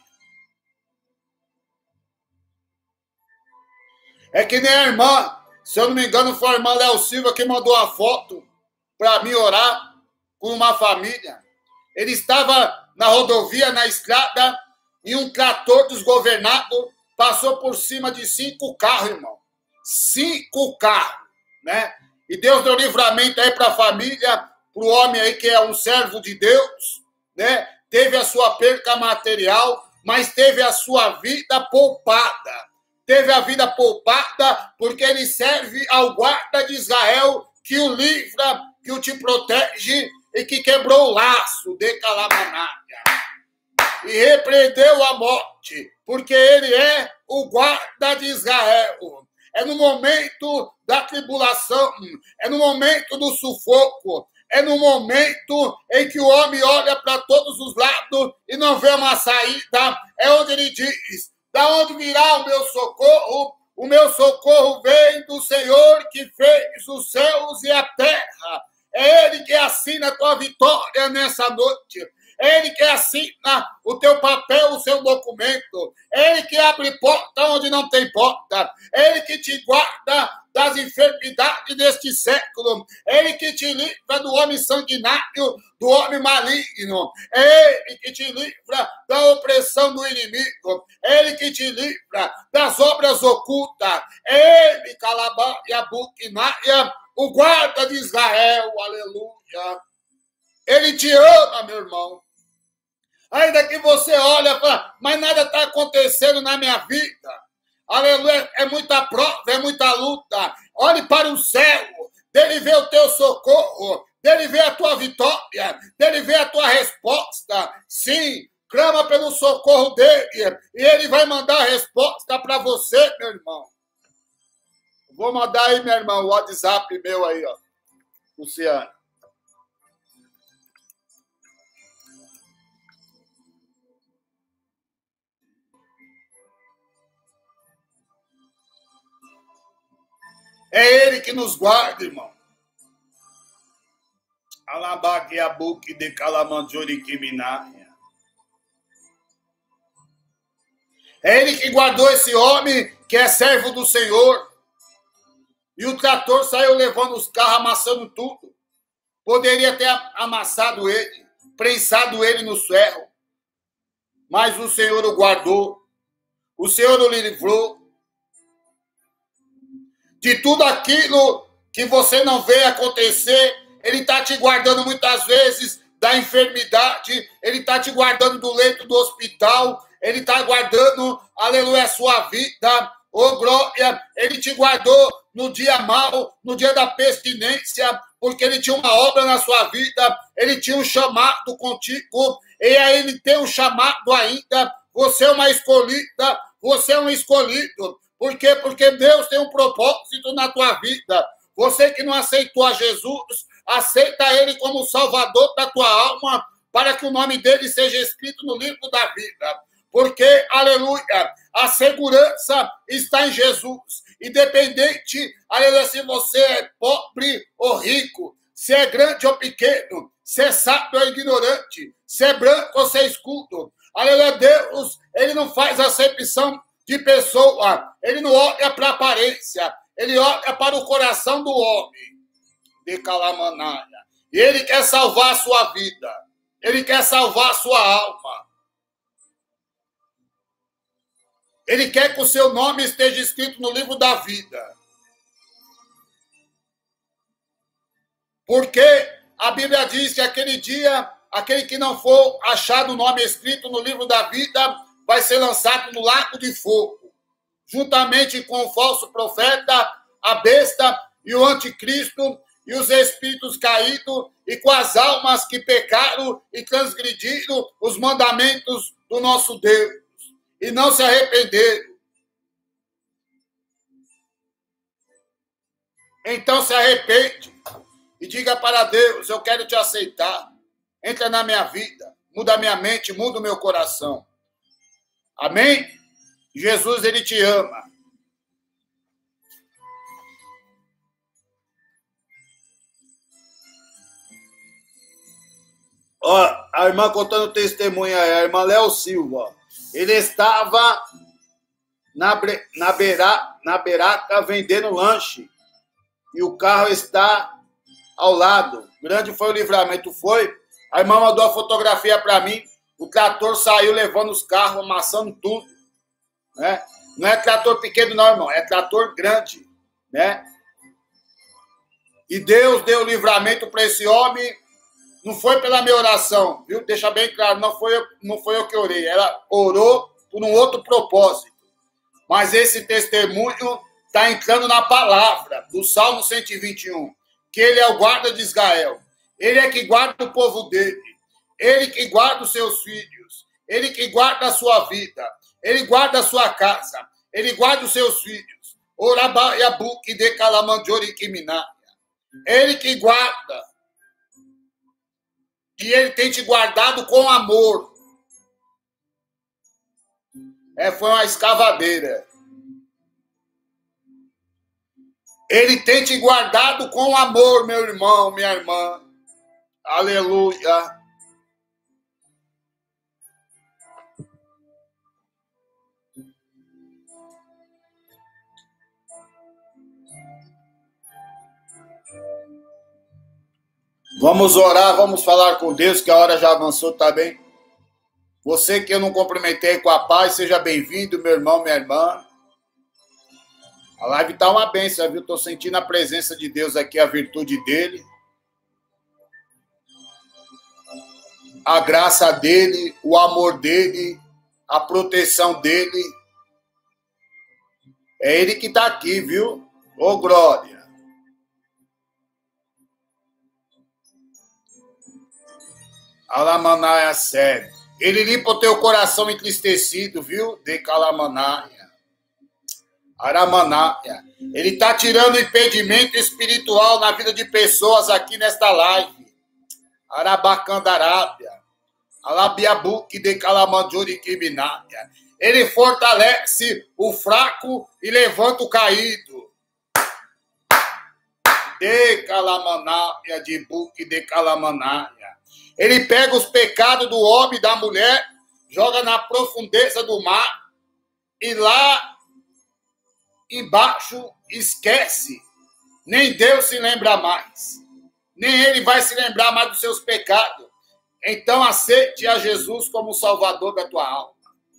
A: É que nem a irmã, se eu não me engano, foi a irmã Léo Silva que mandou a foto para mim orar com uma família. Ele estava na rodovia, na estrada, e um trator desgovernado passou por cima de 5 carros, irmão. 5 carros, né? E Deus deu livramento aí para a família, para o homem aí que é um servo de Deus, né? Teve a sua perca material, mas teve a sua vida poupada. Teve a vida poupada porque ele serve ao guarda de Israel, que o livra, que o te protege, e que quebrou o laço de Calamanaia e repreendeu a morte, porque ele é o guarda de Israel. É no momento da tribulação, é no momento do sufoco, é no momento em que o homem olha para todos os lados e não vê uma saída, é onde ele diz, da onde virá o meu socorro? O meu socorro vem do Senhor que fez os céus e a terra. É Ele que assina a tua vitória nessa noite. É Ele que assina o teu papel, o seu documento. É Ele que abre porta onde não tem porta. É Ele que te guarda das enfermidades deste século. É Ele que te livra do homem sanguinário, do homem maligno. É Ele que te livra da opressão do inimigo. É Ele que te livra das obras ocultas. É Ele, Calabaia, o guarda de Israel, aleluia. Ele te ama, meu irmão. Ainda que você olha e fala, mas nada está acontecendo na minha vida. Aleluia, é muita prova, é muita luta. Olhe para o céu, dele vê o teu socorro, dele vê a tua vitória, dele vê a tua resposta. Sim, Clama pelo socorro dele e ele vai mandar a resposta para você, meu irmão. Vou mandar aí, meu irmão, o WhatsApp meu aí, ó. Luciano. É ele que nos guarda, irmão. Alabaquiabuque de Calamanjoriquiminária. É ele que guardou esse homem que é servo do Senhor. E o trator saiu levando os carros, amassando tudo. Poderia ter amassado ele, prensado ele no ferro. Mas o Senhor o guardou. O Senhor o livrou de tudo aquilo que você não vê acontecer. Ele está te guardando muitas vezes da enfermidade. Ele está te guardando do leito do hospital. Ele está guardando, aleluia, a sua vida. Oh, glória. Ele te guardou no dia mau, no dia da pestilência, porque ele tinha uma obra na sua vida. Ele tinha um chamado contigo. E aí ele tem um chamado ainda. Você é uma escolhida. Você é um escolhido. Por quê? Porque Deus tem um propósito na tua vida. Você que não aceitou a Jesus, aceita ele como Salvador da tua alma, para que o nome dele seja escrito no livro da vida. Porque, aleluia, a segurança está em Jesus. Independente, aleluia, se você é pobre ou rico, se é grande ou pequeno, se é sábio ou ignorante, se é branco ou se é escuro. Aleluia, Deus, ele não faz acepção de pessoa, ele não olha para a aparência, ele olha para o coração do homem, de Calamanaia. E ele quer salvar a sua vida, ele quer salvar a sua alma. Ele quer que o seu nome esteja escrito no livro da vida. Porque a Bíblia diz que aquele dia, aquele que não for achado o nome escrito no livro da vida, vai ser lançado no lago de fogo, juntamente com o falso profeta, a besta e o anticristo, e os espíritos caídos, e com as almas que pecaram e transgrediram os mandamentos do nosso Deus, e não se arrependeram. Então se arrepende e diga para Deus: eu quero te aceitar. Entra na minha vida, muda a minha mente, muda o meu coração. Amém? Jesus, ele te ama. Ó, a irmã contando testemunha aí, a irmã Léo Silva. Ele estava na beiraca vendendo lanche. E o carro está ao lado. Grande foi o livramento, foi. A irmã mandou a fotografia para mim. O trator saiu levando os carros, amassando tudo. Né? Não é trator pequeno, não, irmão. É trator grande. Né? E Deus deu livramento para esse homem. Não foi pela minha oração, viu? Deixa bem claro, não foi eu que orei. Ela orou por um outro propósito. Mas esse testemunho está entrando na palavra do Salmo 121, que ele é o guarda de Israel. Ele é que guarda o povo dele. Ele que guarda os seus filhos. Ele que guarda a sua vida. Ele guarda a sua casa. Ele guarda os seus filhos. Orabaiabuque de Calamanjoriquiminária. Ele que guarda. E ele tem te guardado com amor. Foi uma escavadeira. Ele tem te guardado com amor, meu irmão, minha irmã. Aleluia. Vamos orar, vamos falar com Deus, que a hora já avançou, tá bem? Você que eu não cumprimentei com a paz, seja bem-vindo, meu irmão, minha irmã. A live tá uma bênção, viu? Tô sentindo a presença de Deus aqui, a virtude dele. A graça dele, o amor dele, a proteção dele. É ele que tá aqui, viu? Ô, glória. Alamanaia sede. Ele limpa o teu coração entristecido, viu? De Calamanaia. Aramanaia. Ele está tirando impedimento espiritual na vida de pessoas aqui nesta live. Arabacandarábia. Alabiabuque de Calamandjuri Kibinaia. Ele fortalece o fraco e levanta o caído. De Calamanaia, de Buque de Calamanaia. Ele pega os pecados do homem e da mulher, joga na profundeza do mar e lá embaixo esquece. Nem Deus se lembra mais. Nem ele vai se lembrar mais dos seus pecados. Então aceite a Jesus como Salvador da tua alma.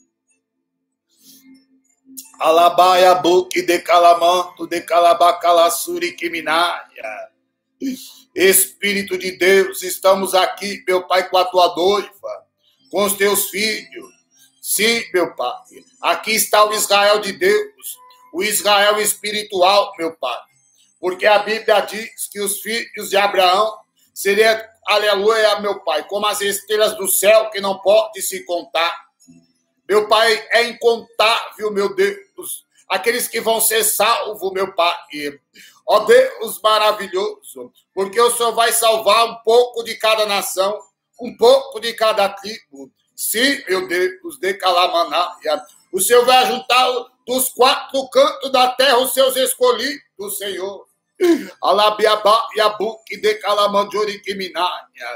A: Alabaia buque de calamanto de calabacalassuri quiminaia. Espírito de Deus, estamos aqui, meu Pai, com a tua noiva, com os teus filhos. Sim, meu Pai. Aqui está o Israel de Deus, o Israel espiritual, meu Pai. Porque a Bíblia diz que os filhos de Abraão seriam, aleluia, meu Pai, como as estrelas do céu que não pode se contar. Meu Pai, é incontável, meu Deus, aqueles que vão ser salvos, meu Pai. Ó Deus maravilhoso, porque o Senhor vai salvar um pouco de cada nação, um pouco de cada tribo. Sim, meu Deus, de Calamanaia. O Senhor vai juntar dos quatro cantos da terra os seus escolhidos, Senhor. Alabiabá e Abuque de Calamandjuri Quiminaia.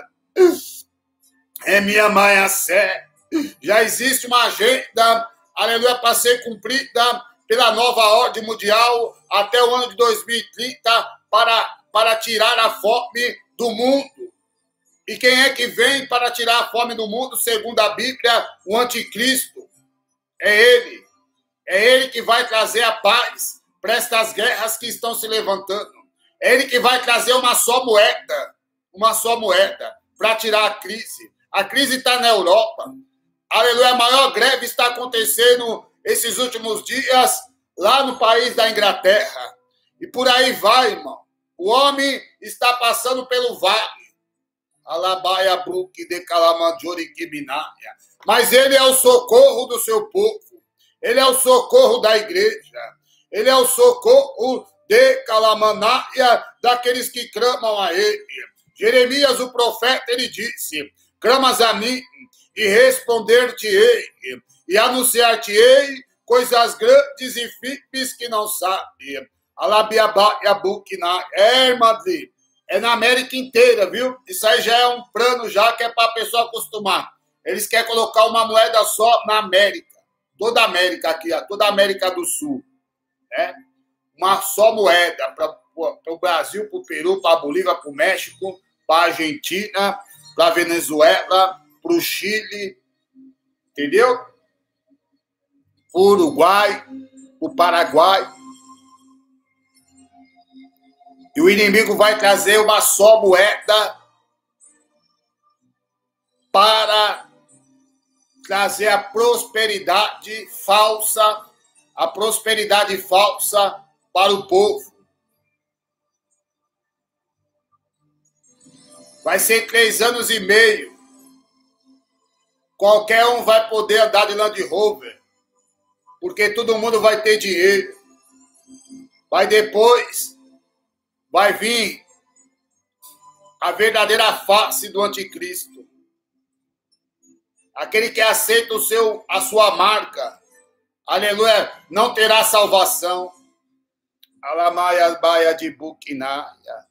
A: É minha mãe a sé. Já existe uma agenda, aleluia, para ser cumprida pela nova ordem mundial até o ano de 2030 para tirar a fome do mundo. E quem é que vem para tirar a fome do mundo, segundo a Bíblia? O anticristo. É ele. É ele que vai trazer a paz para estas guerras que estão se levantando. É ele que vai trazer uma só moeda para tirar a crise. A crise está na Europa. Aleluia, a maior greve está acontecendo esses últimos dias lá no país da Inglaterra. E por aí vai, irmão. O homem está passando pelo vale. Alabaia Bruque de Calamandjuri Quiminaia. Mas ele é o socorro do seu povo. Ele é o socorro da igreja. Ele é o socorro de Calamanaia, daqueles que clamam a ele. Jeremias, o profeta, ele disse: clamas a mim e responder-te-ei, e anunciar-te-ei coisas grandes e firmes que não sabe. Alabiabá e Abuquina. Madrid. É na América inteira, viu? Isso aí já é um plano já que é para a pessoa acostumar. Eles querem colocar uma moeda só na América. Toda a América aqui, toda a América do Sul. Né? Uma só moeda para o Brasil, para o Peru, para a Bolívia, para o México, para a Argentina, para a Venezuela, para o Chile, entendeu? Para o Uruguai, para o Paraguai. E o inimigo vai trazer uma só moeda para trazer a prosperidade falsa para o povo. Vai ser 3 anos e meio. Qualquer um vai poder andar de Land Rover, porque todo mundo vai ter dinheiro. Vai vir a verdadeira face do anticristo. Aquele que aceita a sua marca, aleluia, não terá salvação. Alamaia baia de Buquinaia.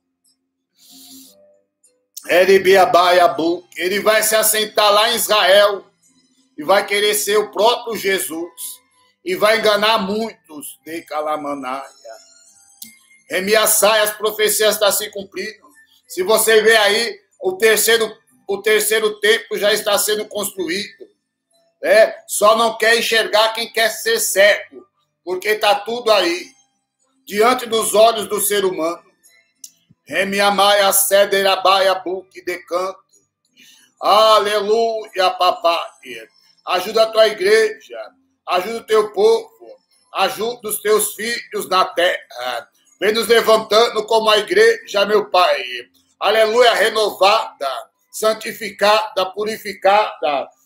A: Ele vai se assentar lá em Israel e vai querer ser o próprio Jesus e vai enganar muitos de Calamanaia. Remiaçai, as profecias estão se cumprindo. Se você vê aí, o terceiro templo já está sendo construído. Só não quer enxergar quem quer ser cego, porque está tudo aí, diante dos olhos do ser humano. Remiamaia, cederabaia, buque de canto. Aleluia, papai. Ajuda a tua igreja, ajuda o teu povo, ajuda os teus filhos na terra. Vem nos levantando como a igreja, meu Pai. Aleluia, renovada, santificada, purificada,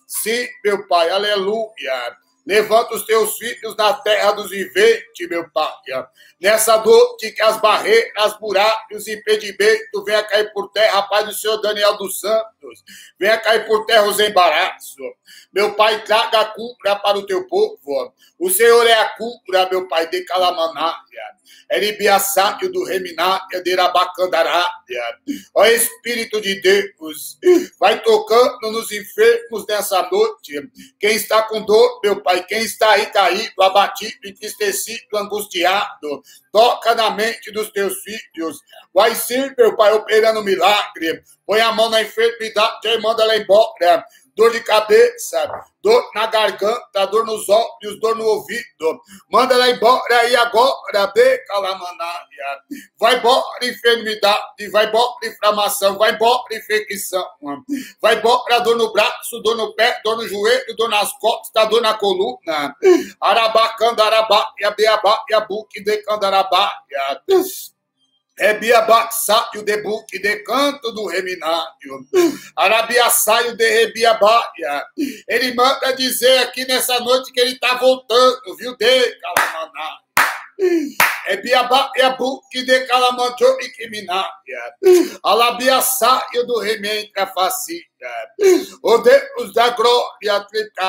A: Sim, meu Pai, aleluia. Levanta os teus filhos na terra dos viventes, meu Pai. Nessa noite que as barreiras, buracos e impedimentos venha cair por terra, Pai do Senhor Daniel dos Santos. Venha cair por terra os embaraços. Meu Pai, traga a cura para o teu povo. O Senhor é a cura, meu Pai, de Calamanária. Eribiasáquio do Reminária, de Irabacandarária. Ó Espírito de Deus, vai tocando nos enfermos nessa noite. Quem está com dor, meu Pai, quem está aí caído, abatido, entristecido, angustiado, toca na mente dos teus filhos. Vai sim, meu Pai, operando milagre. Põe a mão na enfermidade e manda ela embora. Dor de cabeça, dor na garganta, dor nos olhos, dor no ouvido. Manda ela embora aí agora, Becalamanaya. Vai embora enfermidade, vai embora inflamação, vai embora infecção. Vai embora dor no braço, dor no pé, dor no joelho, dor nas costas, dor na coluna. Arabacandarabáia, beabá, yabuque, decandarabáia. É biabaxáio de buque de canto do reminário. Arabiaçaio de rebiabaia. Ele manda dizer aqui nessa noite que ele está voltando, viu? De Calamaná. É biabá, é buque de calamanjô e criminária. Alabiaçaio do remenca facia. O Deus da glória,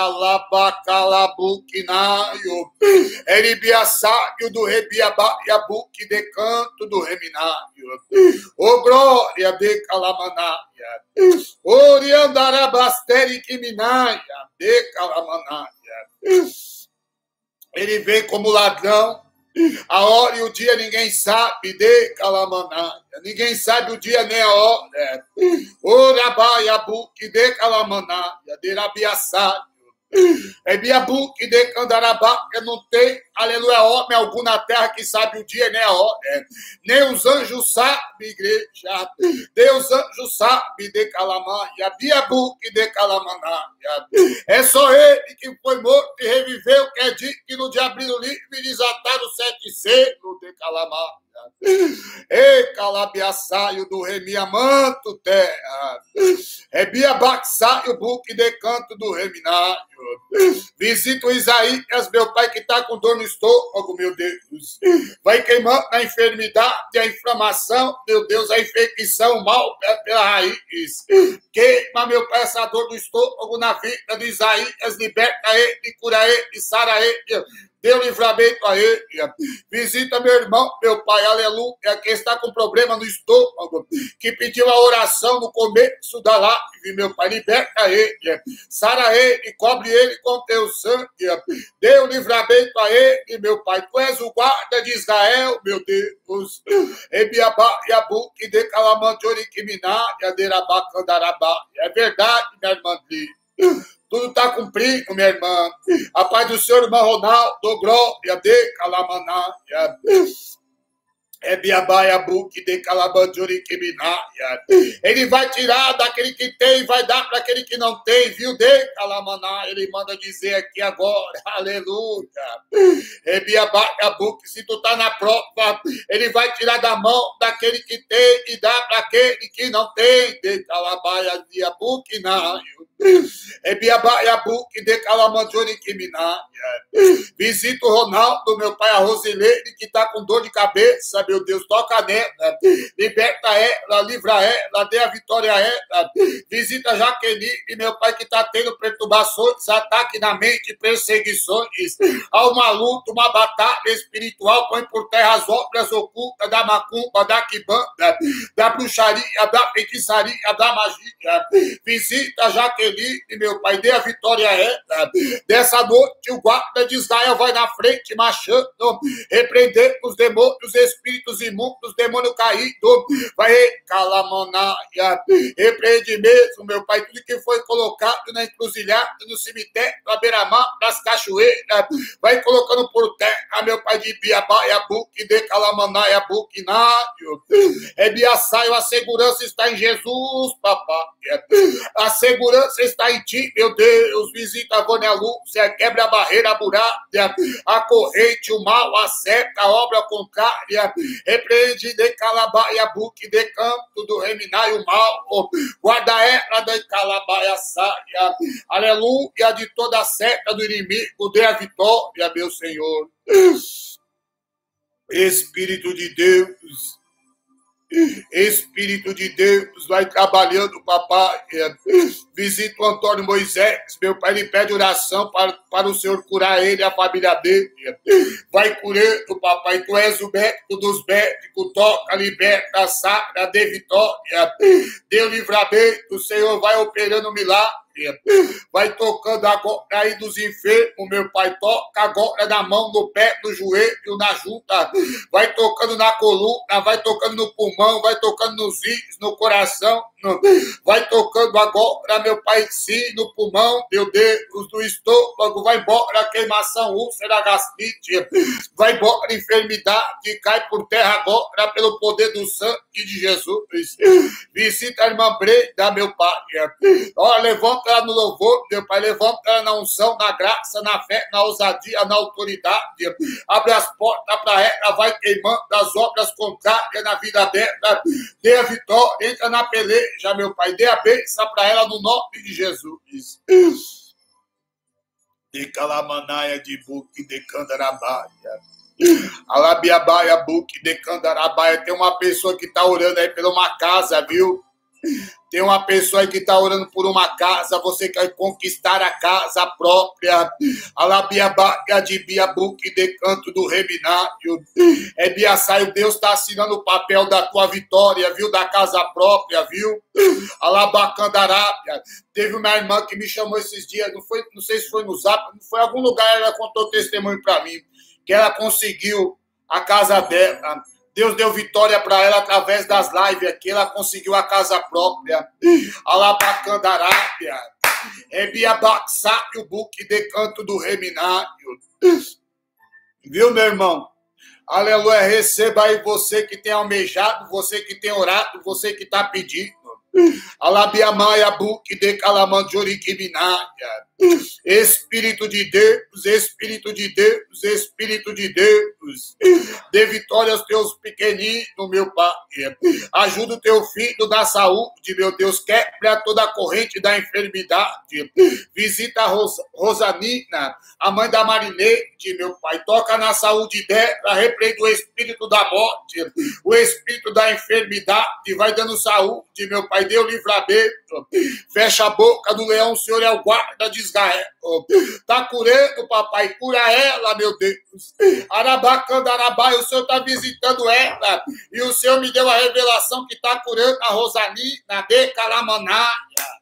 A: tricalabacalabuquinaio. Eribiaçaio do rebiabá, e buque de canto do reminário. O glória de calamanária. Oriandarabasteri criminária, de calamanária. Ele vem como ladrão. A hora e o dia ninguém sabe, de Calamanária. Ninguém sabe o dia nem a hora. Orabaiabuque de Calamanária, de Rabiaçário. É Biabuque de Candarabá, não tem, aleluia, homem algum na terra que sabe o dia nem a hora. Nem os anjos sabem, igreja. Deus anjos sabe de Calamanária, Biabuque de Calamanária. É só ele que foi morto e reviveu, que é digno de abrir o livro e desatar os 7 selos de Calamanária. Ei, calabiaçaio do remiamanto terra. É biabaxaio buque de canto do reminário. Visita o Isaías, meu pai, que está com dor no estômago, meu Deus. Vai queimando a enfermidade, a inflamação, meu Deus, a infecção, o mal pela raiz. Queima, meu pai, essa dor do estômago na vida de Isaías, liberta ele, cura ele, sara ele. Dê o livramento a ele. Visita meu irmão, meu pai, aleluia, que está com problema no estômago, que pediu a oração no começo da live, meu pai, liberta ele. Sara ele, cobre ele com teu sangue. Dê o livramento a ele, meu pai. Tu és o guarda de Israel, meu Deus. Ebiabá, Yabuque, de Calamanjori, Quiminária, de Rabacandarabá. É verdade, minha irmã. Tudo está cumprido, minha irmã. A paz do Senhor, irmão Ronaldo, glória de Calamanária. É Biabaia Buque de Calabandjuri Quiminária. Ele vai tirar daquele que tem e vai dar para aquele que não tem, viu? De Calamaná. Ele manda dizer aqui agora, aleluia. É Biabaia Buque, se tu tá na prova, ele vai tirar da mão daquele que tem e dá para aquele que não tem. De Calabaia Buque, não. É Biabaia Buque de Calamandjuri Quiminária. Visita o Ronaldo, meu pai, a Rosileide, que tá com dor de cabeça, meu Deus, toca nela, liberta ela, livra ela, dê a vitória a ela. Visita a Jaqueline, meu pai, que está tendo perturbações, ataque na mente, perseguições. Há uma luta, uma batalha espiritual, põe por terra as obras ocultas da macumba, da quibanda, da bruxaria, da feitiçaria, da magia. Visita a Jaqueline, meu pai, dê a vitória a ela. Dessa noite, o guarda de Israel vai na frente, marchando, repreender os demônios, espíritos imundos, demônio caído, vai Calamanária, repreende mesmo, meu pai, tudo que foi colocado na encruzilhada, no cemitério, na beira-mar, nas cachoeiras, vai colocando por terra, meu pai, de Biabaia, Buque, de Calamanária, Buquinário, é Biaçaio, a segurança está em Jesus, papai, a segurança está em ti, meu Deus, visita a Vânia Lúcia, quebra a barreira, a muralha, a corrente, o mal, a seta, a obra contrária, repreende de calabaia, buque de canto do reminar o mal, guarda ela de calabaia, saia, aleluia, de toda a seta do inimigo, dê a vitória, meu Senhor. Espírito de Deus, Espírito de Deus, vai trabalhando, papai. Visita o Antônio Moisés, meu pai, ele pede oração para o Senhor curar ele e a família dele. Vai curando, papai, tu és o médico dos médicos, toca, liberta, sara, dê vitória, dê o livramento, o Senhor vai operando milagre. Vai tocando agora aí dos enfermos, meu pai, toca agora na mão, no pé, no joelho, na junta, vai tocando na coluna, vai tocando no pulmão, vai tocando nos rins, no coração, vai tocando agora, meu pai, sim, no pulmão, meu Deus, no estômago, vai embora a queimação, úlcera, gastrite, vai embora a enfermidade, cai por terra agora pelo poder do sangue de Jesus. Visita a irmã Brenda, meu pai, ó, levanta ela no louvor, meu pai, levanta ela na unção, na graça, na fé, na ousadia, na autoridade, abre as portas para ela, vai queimando as obras contrárias na vida dela, dê a vitória, entra na peleja, meu pai, dê a bênção para ela no nome de Jesus. De Calamanaia, de Buque, de Candarabaia, Alabiabaia, Buque, de Candarabaia, tem uma pessoa que está orando aí por uma casa, viu? Tem uma pessoa aí que está orando por uma casa, você quer conquistar a casa própria. Alabiabaia de Biabuque de canto do reminário. É Biaçaio, Deus está assinando o papel da tua vitória, viu? Da casa própria, viu? Alabacandarábia. Teve uma irmã que me chamou esses dias, não sei se foi no Zap, não foi em algum lugar, ela contou testemunho para mim, que ela conseguiu a casa dela. Deus deu vitória para ela através das lives aqui. Ela conseguiu a casa própria. Alabacandarábia. É Biabaxário, buque de canto do reminário. Viu, meu irmão? Aleluia. Receba aí você que tem almejado, você que tem orado, você que está pedindo. Alabiamaia, buque de calamandjoriquiminaia. Espírito de Deus, Espírito de Deus, Espírito de Deus, dê vitória aos teus pequeninos, meu pai. Ajuda o teu filho na saúde, meu Deus. Quebra toda a corrente da enfermidade. Visita a Rosanina, a mãe da Marinete, meu pai. Toca na saúde dela, repreende o espírito da morte, o espírito da enfermidade. Vai dando saúde, meu pai. Dê o livramento. Fecha a boca do leão, o Senhor é o guarda de Israel. Tá curando, papai, cura ela, meu Deus. Arabacandarabá, o Senhor tá visitando ela, e o Senhor me deu a revelação que tá curando a Rosanina de Calamanaia.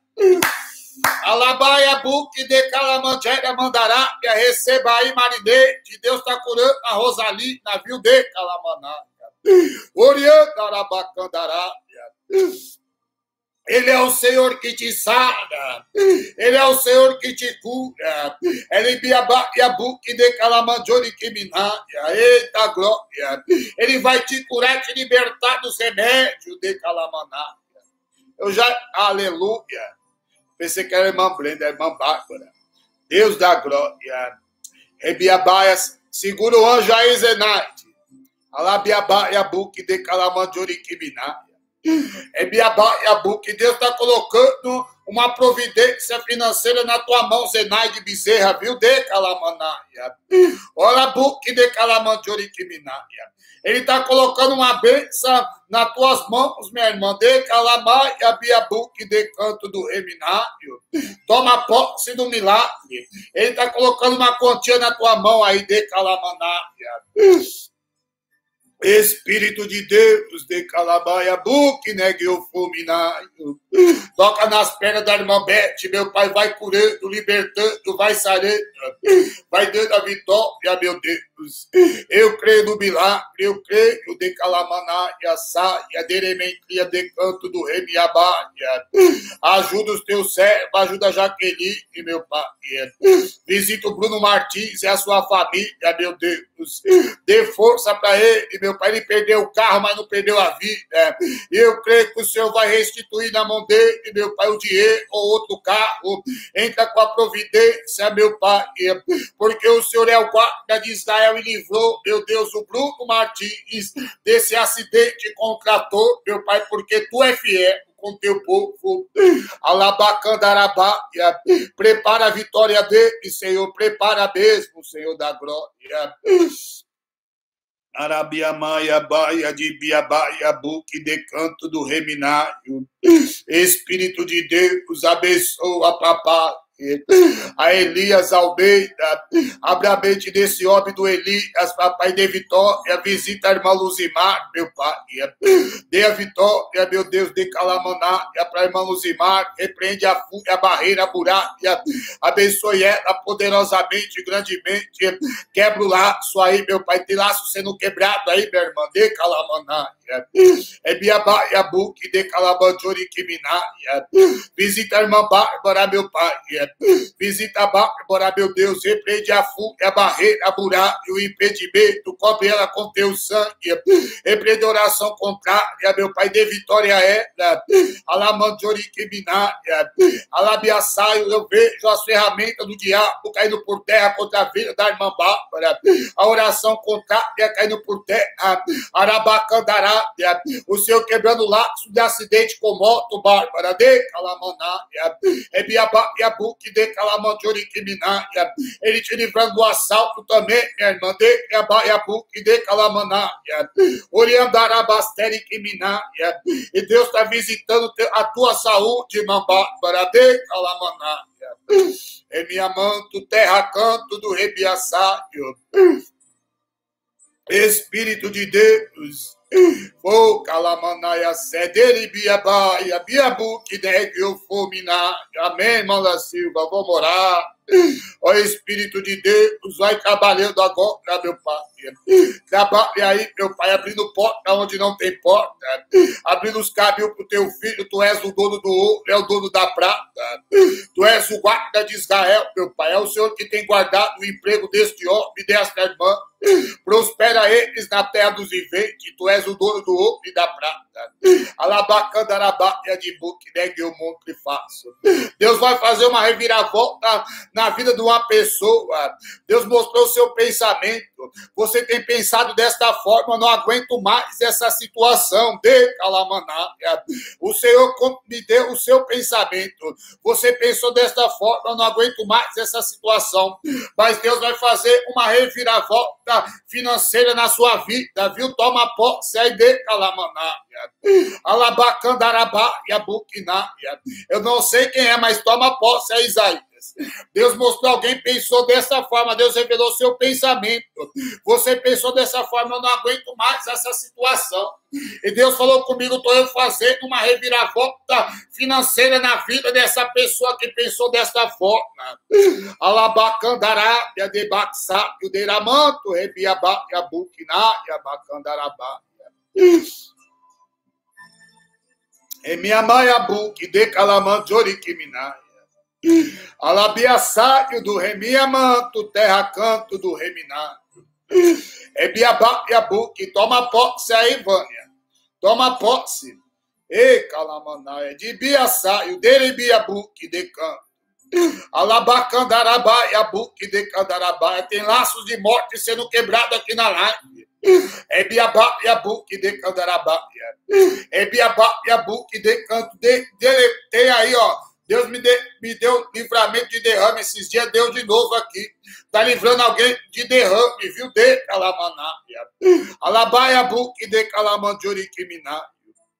A: Alabaia, buque de Calamangéria, Mandarábia, receba aí, Marinete, Deus tá curando a Rosalina, viu, de Calamanaia. Orienta, Arabacandarábia. Ele é o Senhor que te sara. Ele é o Senhor que te cura. Ele biabuque de calamandjori quiminaia. Eita glória. Ele vai te curar, te libertar dos remédios de calamanaia. Eu já, aleluia. Pensei que era a irmã Brenda, a irmã Bárbara. Deus da glória. Rebiabaias, segura o anjo aí, Zenaide. Alabiabaia buque de calamandjori quiminaia. É Biababu, que Deus está colocando uma providência financeira na tua mão, Zenaide Bezerra, viu? De Calamanaia. Olha, buque de Calamandjoriquiminaia. Ele está colocando uma bênção nas tuas mãos, minha irmã. De Calamaia, Biabuque de canto do reminário. Toma posse do milagre. Ele está colocando uma quantia na tua mão aí, de Calamanaia. Espírito de Deus, de Calabaia, buque, negue o fulminaio. Toca nas pernas da irmã Beth, meu pai, vai curando, libertando, vai sarando, vai dando a vitória, meu Deus. Eu creio no milagre, eu creio de Calamanaia, saia, derementria de canto do remiabaia. Ajuda os teus servos, ajuda a Jaqueline, meu pai. Visita o Bruno Martins e a sua família, meu Deus. Dê força para ele, meu meu Pai, ele perdeu o carro, mas não perdeu a vida. Eu creio que o Senhor vai restituir na mão dele, meu Pai, o dinheiro ou outro carro. Entra com a providência, meu Pai, porque o Senhor é o guarda de Israel e livrou, meu Deus, o Bruno Martins desse acidente com o trator, meu Pai, porque tu é fiel com teu povo. Alabacandarabá, prepara a vitória dele, Senhor, prepara mesmo, Senhor da glória. Arabiamaia, baia de Biabaia, buque de canto do reminário. Espírito de Deus, abençoa, papai. A Elias Almeida, abre a mente desse homem do Elias, papai, dê vitória, visita a irmã Luzimar, meu pai, dê a vitória, meu Deus, de Calamaná, para a irmã Luzimar, repreende a barreira, a muralha, abençoe ela poderosamente, grandemente, quebra o laço aí, meu pai, tem laço sendo quebrado aí, minha irmã, de Calamaná, é Biabaia, buque de Calabandori, Quiminária, visita a irmã Bárbara, meu pai, visita a Bárbara, meu Deus, repreende a fúria, a barreira, a buraco, o impedimento, cobre ela com teu sangue, repreende a oração contrária, meu Pai, dê vitória a ela, Alamandori Quiminária, Alabiaçaio, eu vejo as ferramentas do diabo caindo por terra contra a vida da irmã Bárbara, a oração contrária caindo por terra, Arabacandarária, o Senhor quebrando o laço de acidente com moto, Bárbara, de Calamanária, é Biabaia, que de Calamandori Quiminária, ele te livrando do assalto também, minha irmã, de Cabaiabu, que de Calamanária, Oriandarabasteri Quiminária, e Deus está visitando a tua saúde, irmã Bárbara, de Calamanária, é minha manto, terra canto do rebiaçário, Espírito de Deus, o Calamanaia Cedere Biabaia, Biabu que negue o fulminar. Amém, irmã da Silva, vou morar. Ó Espírito de Deus, vai trabalhando agora, meu Pai. Trabalhe aí, meu Pai, abrindo porta onde não tem porta, abrindo os caminhos para o teu filho. Tu és o dono do ouro, é o dono da prata. Tu és o guarda de Israel, meu Pai. É o Senhor que tem guardado o emprego deste homem e desta irmã. Prospera eles na terra dos viventes. Tu és o dono do ouro e da prata. Alabacandarabáia de buque, negue o mundo que faço. Deus vai fazer uma reviravolta na vida de uma pessoa. Deus mostrou o seu pensamento. Você tem pensado desta forma, não aguento mais essa situação. De Calamanária. O Senhor me deu o seu pensamento. Você pensou desta forma, não aguento mais essa situação. Mas Deus vai fazer uma reviravolta financeira na sua vida, viu? Toma posse aí de Calamanária. Alabacandarabá e a Buquinária. Eu não sei quem é, mas toma posse aí, Isaías. Deus mostrou, alguém pensou dessa forma, Deus revelou seu pensamento. Você pensou dessa forma, eu não aguento mais essa situação. E Deus falou comigo, estou eu fazendo uma reviravolta financeira na vida dessa pessoa que pensou dessa forma. Alabacandará, e a debaxá, e o deramanto, rebiabá, e a buquiná, e a bacandarabá. E minha mãe abuque, de calamandori quiminária. Alabiaçário do remiamanto, terra canto do reminário. É Biabá e Abuque, toma posse aí, Vânia. Toma posse. E Calamanaia, de Biaçário, dele Biabuque, de canto. Alabacandarabá e Abuque, de Candarabá. Tem laços de morte sendo quebrado aqui na live. É Biabá e Abuque, de Candarabá. É Biabá e Abuque, de canto. Tem aí, ó. Deus me deu livramento de derrame esses dias, deu de novo aqui. Está livrando alguém de derrame, viu? De Calamanária. Alabaiabu e de Calamanduri Quiminário.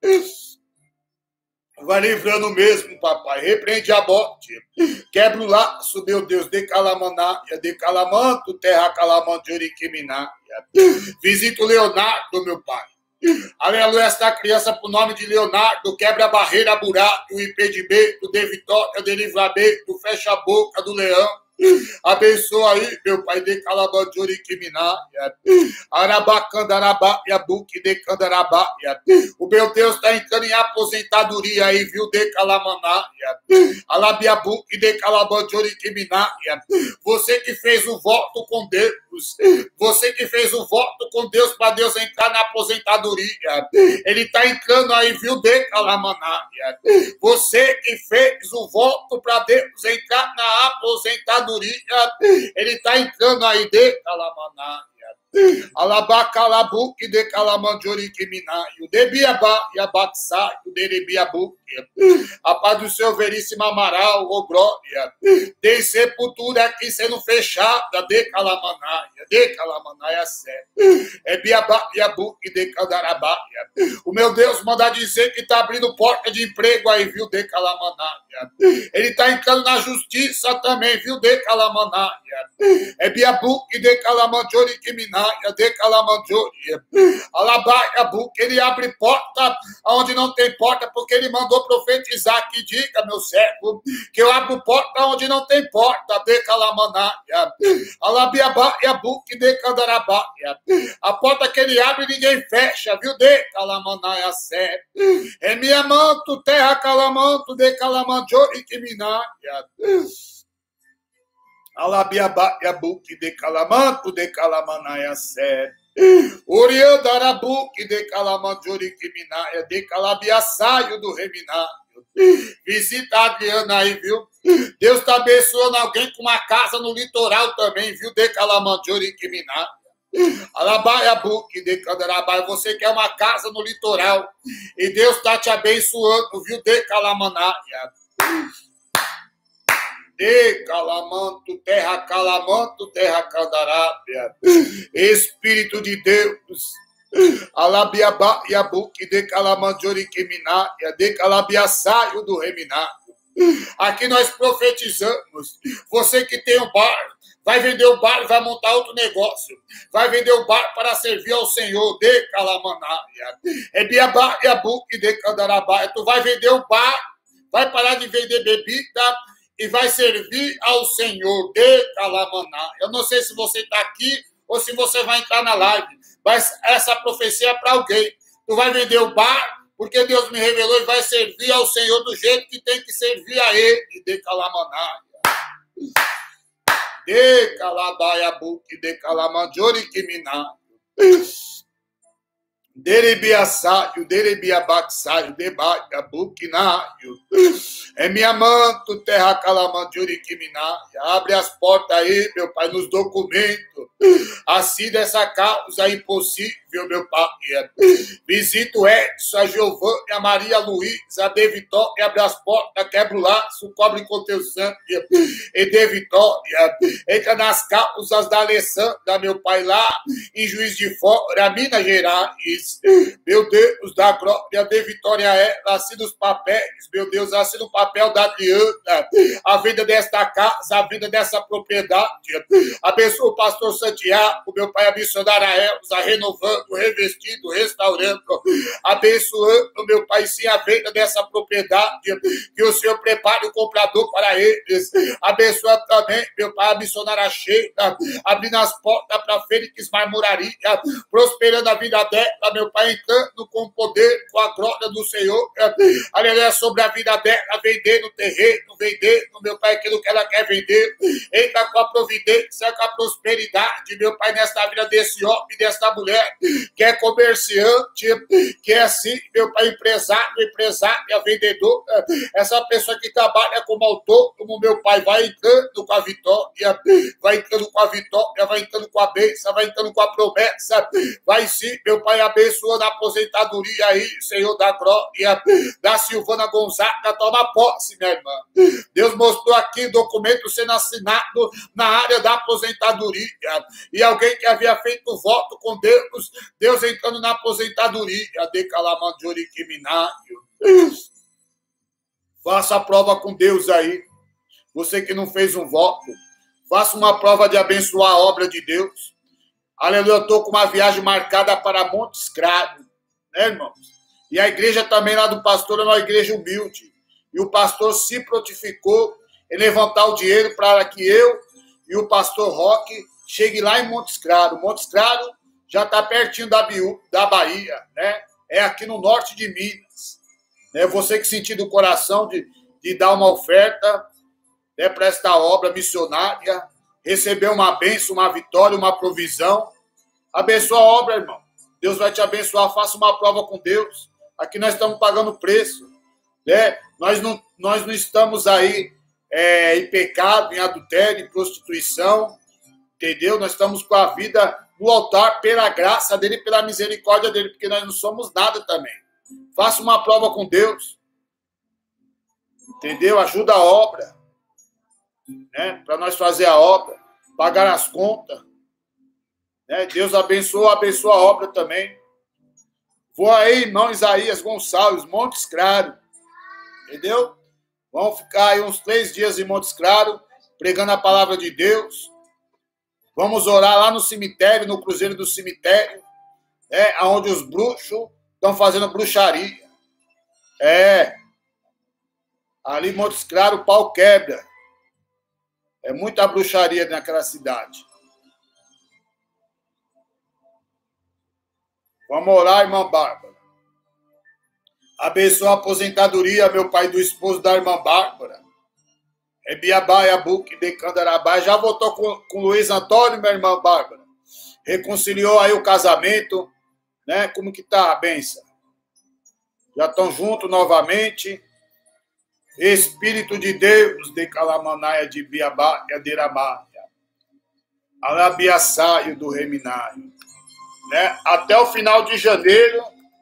A: Vai livrando mesmo, papai. Repreende a morte. Quebra o laço, meu Deus, de Calamanária, de Calamanto, terra Calamanduri Quiminária. Visita o Leonardo, meu pai. Aleluia, esta criança, por nome de Leonardo, quebra a barreira, buraco, o impedimento, de vitória, de livramento, fecha a boca do leão. Abençoa aí, meu Pai, de Calabandori Kiminária. Arabacandarabá, Yabuque de Candarabáia. O meu Deus está entrando em aposentadoria aí, viu, de Calamanária. Alabiabuque de Calabandori Kiminária. Você que fez o voto com Deus, você que fez o voto com Deus para Deus entrar na aposentadoria, ele está entrando aí, viu, de Calamanária. Você que fez o voto para Deus entrar na aposentadoria, ele está entrando aí de Calamanária. Alabacalabuque de Calamandori Kiminaio, de Biabá e Abaxá, de Debiabuque. A paz do seu Veríssimo Amaral, ô glória. Tem sepultura aqui sendo fechada de Calamanaia, certo. É Biabá e Abuque de Candarabáia. O meu Deus manda dizer que está abrindo porta de emprego aí, viu, de Calamanaia. Ele está entrando na justiça também, viu, de Calamanaia. É Biabuque de Calamandori Kiminaio. De Calamandori, Alabaia, que ele abre porta onde não tem porta, porque ele mandou profetizar que diga, meu servo, que eu abro porta onde não tem porta, de Calamanaia, Alabiabaia, de Candarabaia, a porta que ele abre ninguém fecha, viu, de Calamanaia, certo. É minha manto, terra calamanto, de Calamandori, que minaia. Alabiababuque de Calamanto de Calamanaia Sé. Oriandarabuque de Calamandori Minaia de Calabiaçaio do Reminário. Visita a Adriana aí, viu? Deus está abençoando alguém com uma casa no litoral também, viu? De Calamandori Minaia. Alabaiabuque de Candarabai, você quer uma casa no litoral e Deus está te abençoando, viu? De Calamanaia. De Calamanto, terra Candarábia, Espírito de Deus, Alabiabá e Abuque de Calamandori Kiminária, de Calabiaçaio do Reminário. Aqui nós profetizamos, você que tem um bar, vai vender o bar e vai montar outro negócio, vai vender o bar para servir ao Senhor, de Calamanaia, é Biabá e Abuque de Candarabá, tu vai vender o bar, vai parar de vender bebida, e vai servir ao Senhor de Calamaná. Eu não sei se você está aqui ou se você vai entrar na live, mas essa profecia é para alguém. Tu vai vender o bar, porque Deus me revelou e vai servir ao Senhor do jeito que tem que servir a Ele, de Calamaná. De Calabaiabuque, de Calamandori Kiminá. Derebiaçário, derebiabaxário, debaiabuquinaio. É minha manto, terra Calamandori Kimináia. Abre as portas aí, meu Pai, nos documentos. Assim dessa causa impossível, meu Pai. Visita o Edson, a Giovana, a Maria Luísa, a De Vitória, abre as portas, quebra o laço, cobre com teu sangue. E De Vitória, entra nas causas da Alessandra, meu Pai, lá em Juiz de Fora, Minas Gerais. Meu Deus, da glória, De Vitória, assina os papéis, meu Deus, assina o papel da Adriana, a venda desta casa, a venda dessa propriedade. Abençoa o pastor Santiago, meu Pai, abençoando a Elza, renovando, revestindo, restaurando, abençoando, meu Pai, sim, a venda dessa propriedade, que o Senhor prepare o comprador para eles. Abençoa também, meu Pai, a missionária Sheila, abrindo as portas para Félix Marmoraria, prosperando a vida dela, meu Pai, entrando com o poder, com a glória do Senhor, aleluia, sobre a vida dela, vendendo terreno, vendendo, meu Pai, aquilo que ela quer vender, entra com a providência, com a prosperidade, meu Pai, nesta vida desse homem, desta mulher, que é comerciante, que é assim, meu Pai, empresária, vendedora, essa pessoa que trabalha como autônomo, meu Pai, vai entrando com a vitória, vai entrando com a vitória, vai entrando com a bênção, vai entrando com a promessa, vai sim, meu Pai, abençoando a aposentadoria aí, Senhor da glória, da Silvana Gonzaga, toma posse, minha irmã. Deus mostrou aqui documento sendo assinado na área da aposentadoria, e alguém que havia feito voto com Deus, Deus entrando na aposentadoria, de Calamandori Kimináio. Faça a prova com Deus aí, você que não fez um voto, faça uma prova de abençoar a obra de Deus. Aleluia, eu estou com uma viagem marcada para Montes Claros, né, irmãos? E a igreja também lá do pastor é uma igreja humilde. E o pastor se prontificou em levantar o dinheiro para que eu e o pastor Roque chegue lá em Montes Claros. Montes Claros já está pertinho da Bahia, né? É aqui no norte de Minas. É você que sentir do coração de dar uma oferta, né, para esta obra missionária, receber uma bênção, uma vitória, uma provisão. Abençoa a obra, irmão. Deus vai te abençoar. Faça uma prova com Deus. Aqui nós estamos pagando preço, né? Nós não estamos aí em pecado, em adultério, em prostituição, entendeu? Nós estamos com a vida no altar pela graça dele, pela misericórdia dele, porque nós não somos nada também. Faça uma prova com Deus, entendeu? Ajuda a obra, né? Para nós fazer a obra, pagar as contas, né? Deus abençoa a obra também. Vou aí, irmão Isaías Gonçalves, Montes Claros, entendeu? Vamos ficar aí uns 3 dias em Montes Claros, pregando a palavra de Deus. Vamos orar lá no cemitério, no Cruzeiro do Cemitério, onde os bruxos estão fazendo bruxaria. Ali em Montes Claros o pau quebra. É muita bruxaria naquela cidade. Vamos orar, irmã Bárbara. Abençoa a aposentadoria, meu pai, do esposo da irmã Bárbara. Biabai, Abuque, de Candarabai. Já voltou com Luiz Antônio, minha irmã Bárbara. Reconciliou aí o casamento, né? Como que tá a benção? Já estão juntos novamente. Espírito de Deus, de Calamanaia, de Biabá, Aderabaia. Alabiaçaio do Reminário. Né? Até o final de janeiro,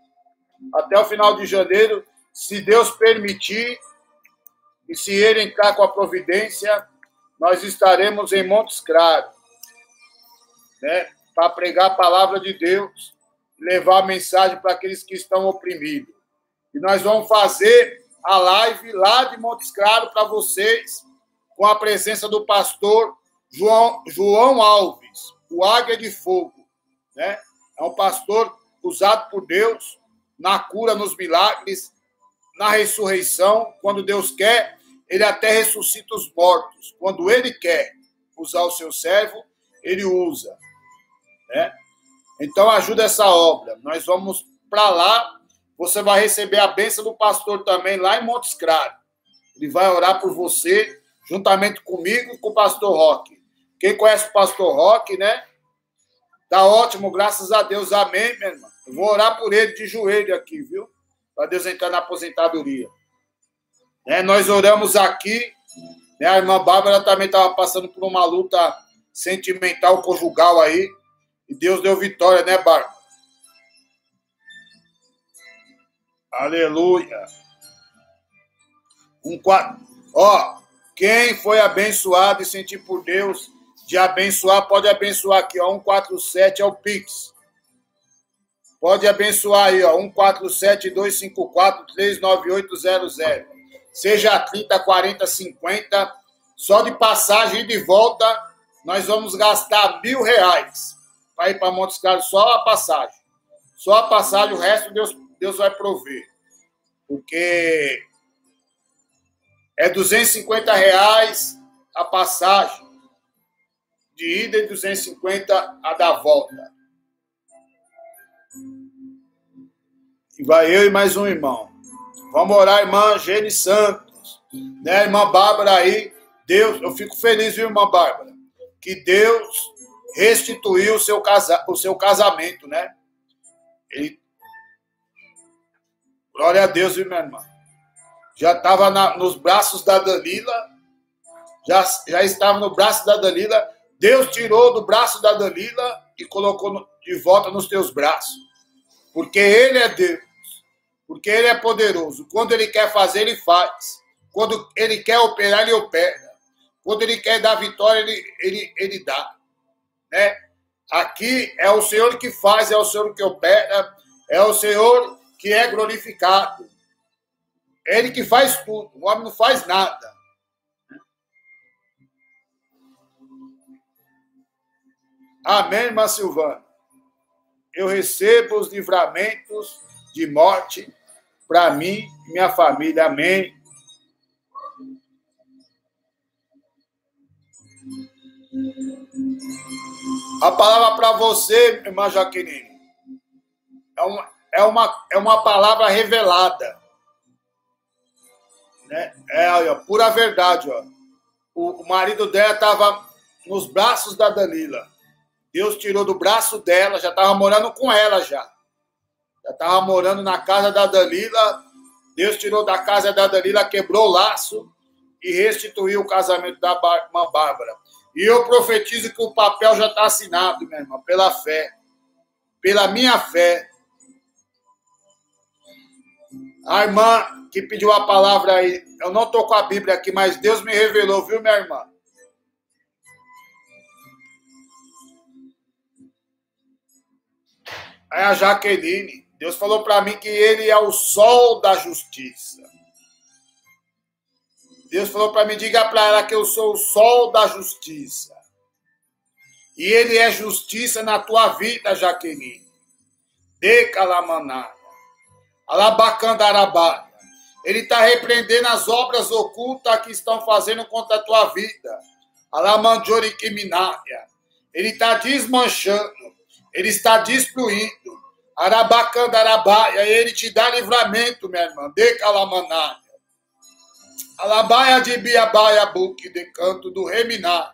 A: se Deus permitir, e se ele entrar com a providência, nós estaremos em Montes Claros, né? Para pregar a palavra de Deus, levar a mensagem para aqueles que estão oprimidos. E nós vamos fazer a live lá de Montes Claros para vocês, com a presença do pastor João Alves, o Águia de Fogo, né? É um pastor usado por Deus na cura, nos milagres, na ressurreição. Quando Deus quer, ele até ressuscita os mortos. Quando ele quer usar o seu servo, ele usa, né? Então ajuda essa obra. Nós vamos para lá. Você vai receber a bênção do pastor também lá em Montes Claros. Ele vai orar por você, juntamente comigo e com o pastor Roque. Quem conhece o pastor Roque, né? Tá ótimo, graças a Deus. Amém, minha irmã. Eu vou orar por ele de joelho aqui, viu? Para Deus entrar na aposentadoria. Nós oramos aqui, né? A irmã Bárbara também estava passando por uma luta sentimental, conjugal aí, e Deus deu vitória, né, Bárbara? Aleluia. Quem foi abençoado e sentir por Deus de abençoar, pode abençoar aqui, ó, 147 é o Pix. Pode abençoar aí, ó, 147-254-39800. Seja 30, 40, 50. Só de passagem e de volta, nós vamos gastar R$1.000 para ir para Montes Claros, só a passagem. Só a passagem, o resto Deus vai prover. Porque é R$250 a passagem de ida e 250 a da volta. E vai eu e mais um irmão. Vamos orar, irmã Gene Santos. Né, irmã Bárbara aí. Deus, eu fico feliz, viu, irmã Bárbara? Que Deus restituiu o seu casamento, né? Glória a Deus, viu, minha irmã? Já estava nos braços da Dalila. Já estava no braço da Dalila. Deus tirou do braço da Dalila e colocou de volta nos teus braços. Porque Ele é Deus. Porque Ele é poderoso. Quando Ele quer fazer, Ele faz. Quando Ele quer operar, Ele opera. Quando Ele quer dar vitória, Ele dá. Né? Aqui é o Senhor que faz, é o Senhor que opera, é o Senhor que é glorificado. É Ele que faz tudo. O homem não faz nada. Amém, irmã Silvana? Eu recebo os livramentos de morte para mim e minha família. Amém. A palavra para você, irmã Jaqueline, é uma palavra revelada. Né? Olha, pura verdade. Ó. O marido dela estava nos braços da Dalila. Deus tirou do braço dela, já estava morando com ela já. Já estava morando na casa da Dalila. Deus tirou da casa da Dalila, quebrou o laço e restituiu o casamento da irmã Bárbara. E eu profetizo que o papel já está assinado, minha irmã, pela fé. Pela minha fé. A irmã que pediu a palavra aí, eu não estou com a Bíblia aqui, mas Deus me revelou, viu, minha irmã? É a Jaqueline. Deus falou para mim que ele é o sol da justiça. Deus falou para mim, diga para ela que eu sou o sol da justiça. E ele é justiça na tua vida, Jaqueline. Decalamanaya. Alabacandarabá. Ele está repreendendo as obras ocultas que estão fazendo contra a tua vida. Alamandjoriquiminaia. Ele está desmanchando. Ele está destruindo. Arabacandarabá. Ele te dá livramento, minha irmã. Decalamanaya. Alabaia de Biabaia Buque, de canto do Reminá.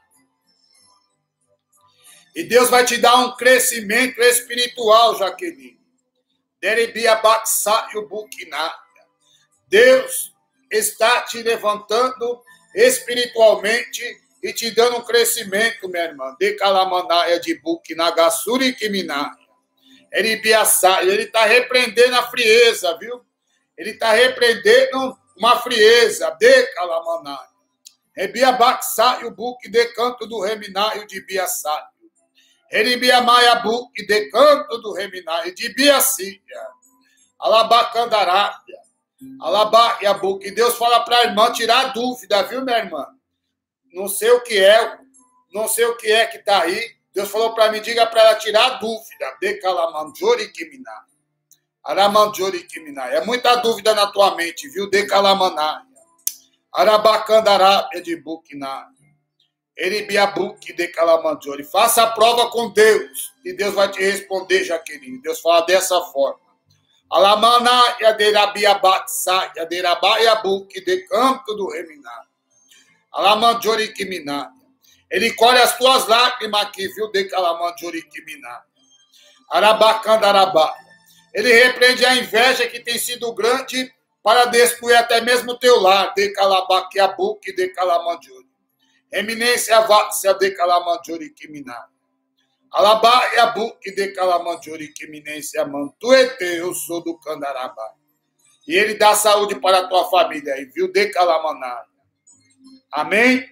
A: E Deus vai te dar um crescimento espiritual, Jaqueline. Derebiabaxá e o Buquiná. Deus está te levantando espiritualmente e te dando um crescimento, minha irmã. De Calamanaia de Buquinagassuri Kiminá. Ele está repreendendo a frieza, viu? Ele está repreendendo uma frieza. De Calamanaia. Rebiabaxá e o Buque de canto do Remináio de Biaçá. Eribiamaia Buque de canto do Remináio de Biacília. Alabacandarábia. Alabaia Buque. Deus fala para a irmã tirar a dúvida, viu, minha irmã? Não sei o que é que está aí. Deus falou para mim, diga para ela tirar a dúvida. De Calamandjoriquiminá. Aramandjoriquiminá. É muita dúvida na tua mente, viu? De Calamanária. Arabacandarábia de Buquiná. Eribiabuque de Calamandjori. Faça a prova com Deus. E Deus vai te responder, Jaqueline. Deus fala dessa forma. Alamana yaderabiabatsa yaderabaiabuque de canto do Reminá. Alamandjori Kiminá. Ele colhe as tuas lágrimas aqui, viu? De Calamandjori Kiminá. Arabacandarabá. Ele repreende a inveja que tem sido grande para destruir até mesmo o teu lar. De Calabaquiabuque de Calamandjori. Eminência váxia de Calamandjori Kiminá. Alabá e abuque de Calamandjori Kiminência mantuete, eu sou do Candarabá. E ele dá saúde para a tua família aí, viu? De Calamaná. Amém?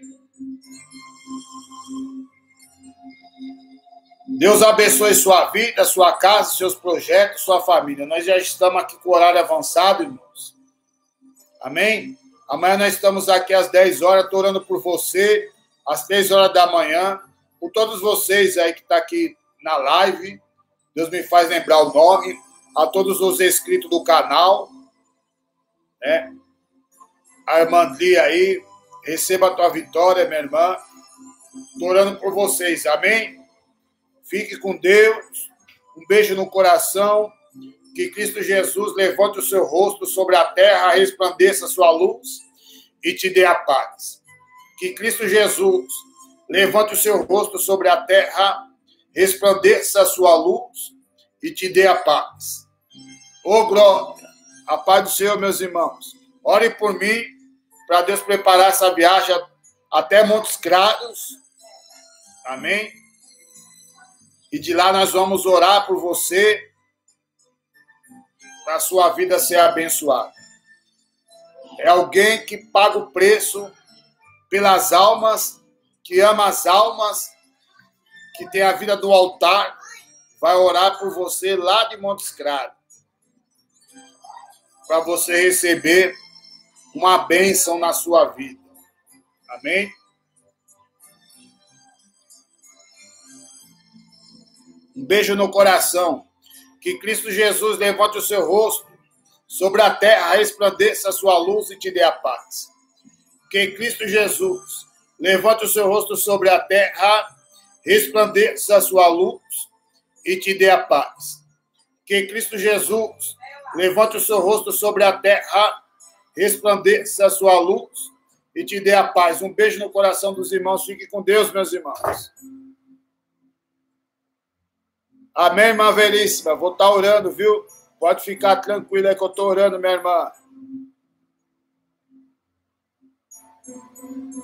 A: Deus abençoe sua vida, sua casa, seus projetos, sua família. Nós já estamos aqui com o horário avançado, irmãos. Amém? Amanhã nós estamos aqui às 10 horas, estou orando por você, às 3 horas da manhã, por todos vocês aí que estão aqui na live. Deus me faz lembrar o nome, a todos os inscritos do canal, né? A irmã Lia aí, receba a tua vitória, minha irmã. Estou orando por vocês, amém? Fique com Deus, um beijo no coração. Que Cristo Jesus levante o seu rosto sobre a terra, resplandeça a sua luz e te dê a paz. Que Cristo Jesus levante o seu rosto sobre a terra, resplandeça a sua luz e te dê a paz. Ô glória, a paz do Senhor, meus irmãos. Ore por mim, para Deus preparar essa viagem até Montes Claros. Amém? E de lá nós vamos orar por você, para a sua vida ser abençoada. É alguém que paga o preço pelas almas, que ama as almas, que tem a vida do altar, vai orar por você lá de Montes Claros, para você receber uma bênção na sua vida. Amém? Um beijo no coração. Que Cristo Jesus levante o seu rosto sobre a terra, resplandeça a sua luz e te dê a paz. Que Cristo Jesus levante o seu rosto sobre a terra, resplandeça a sua luz e te dê a paz. Que Cristo Jesus levante o seu rosto sobre a terra, resplandeça a sua luz e te dê a paz. Um beijo no coração dos irmãos. Fique com Deus, meus irmãos. Amém, irmã Veríssima. Vou estar orando, viu? Pode ficar tranquila que eu estou orando, minha irmã.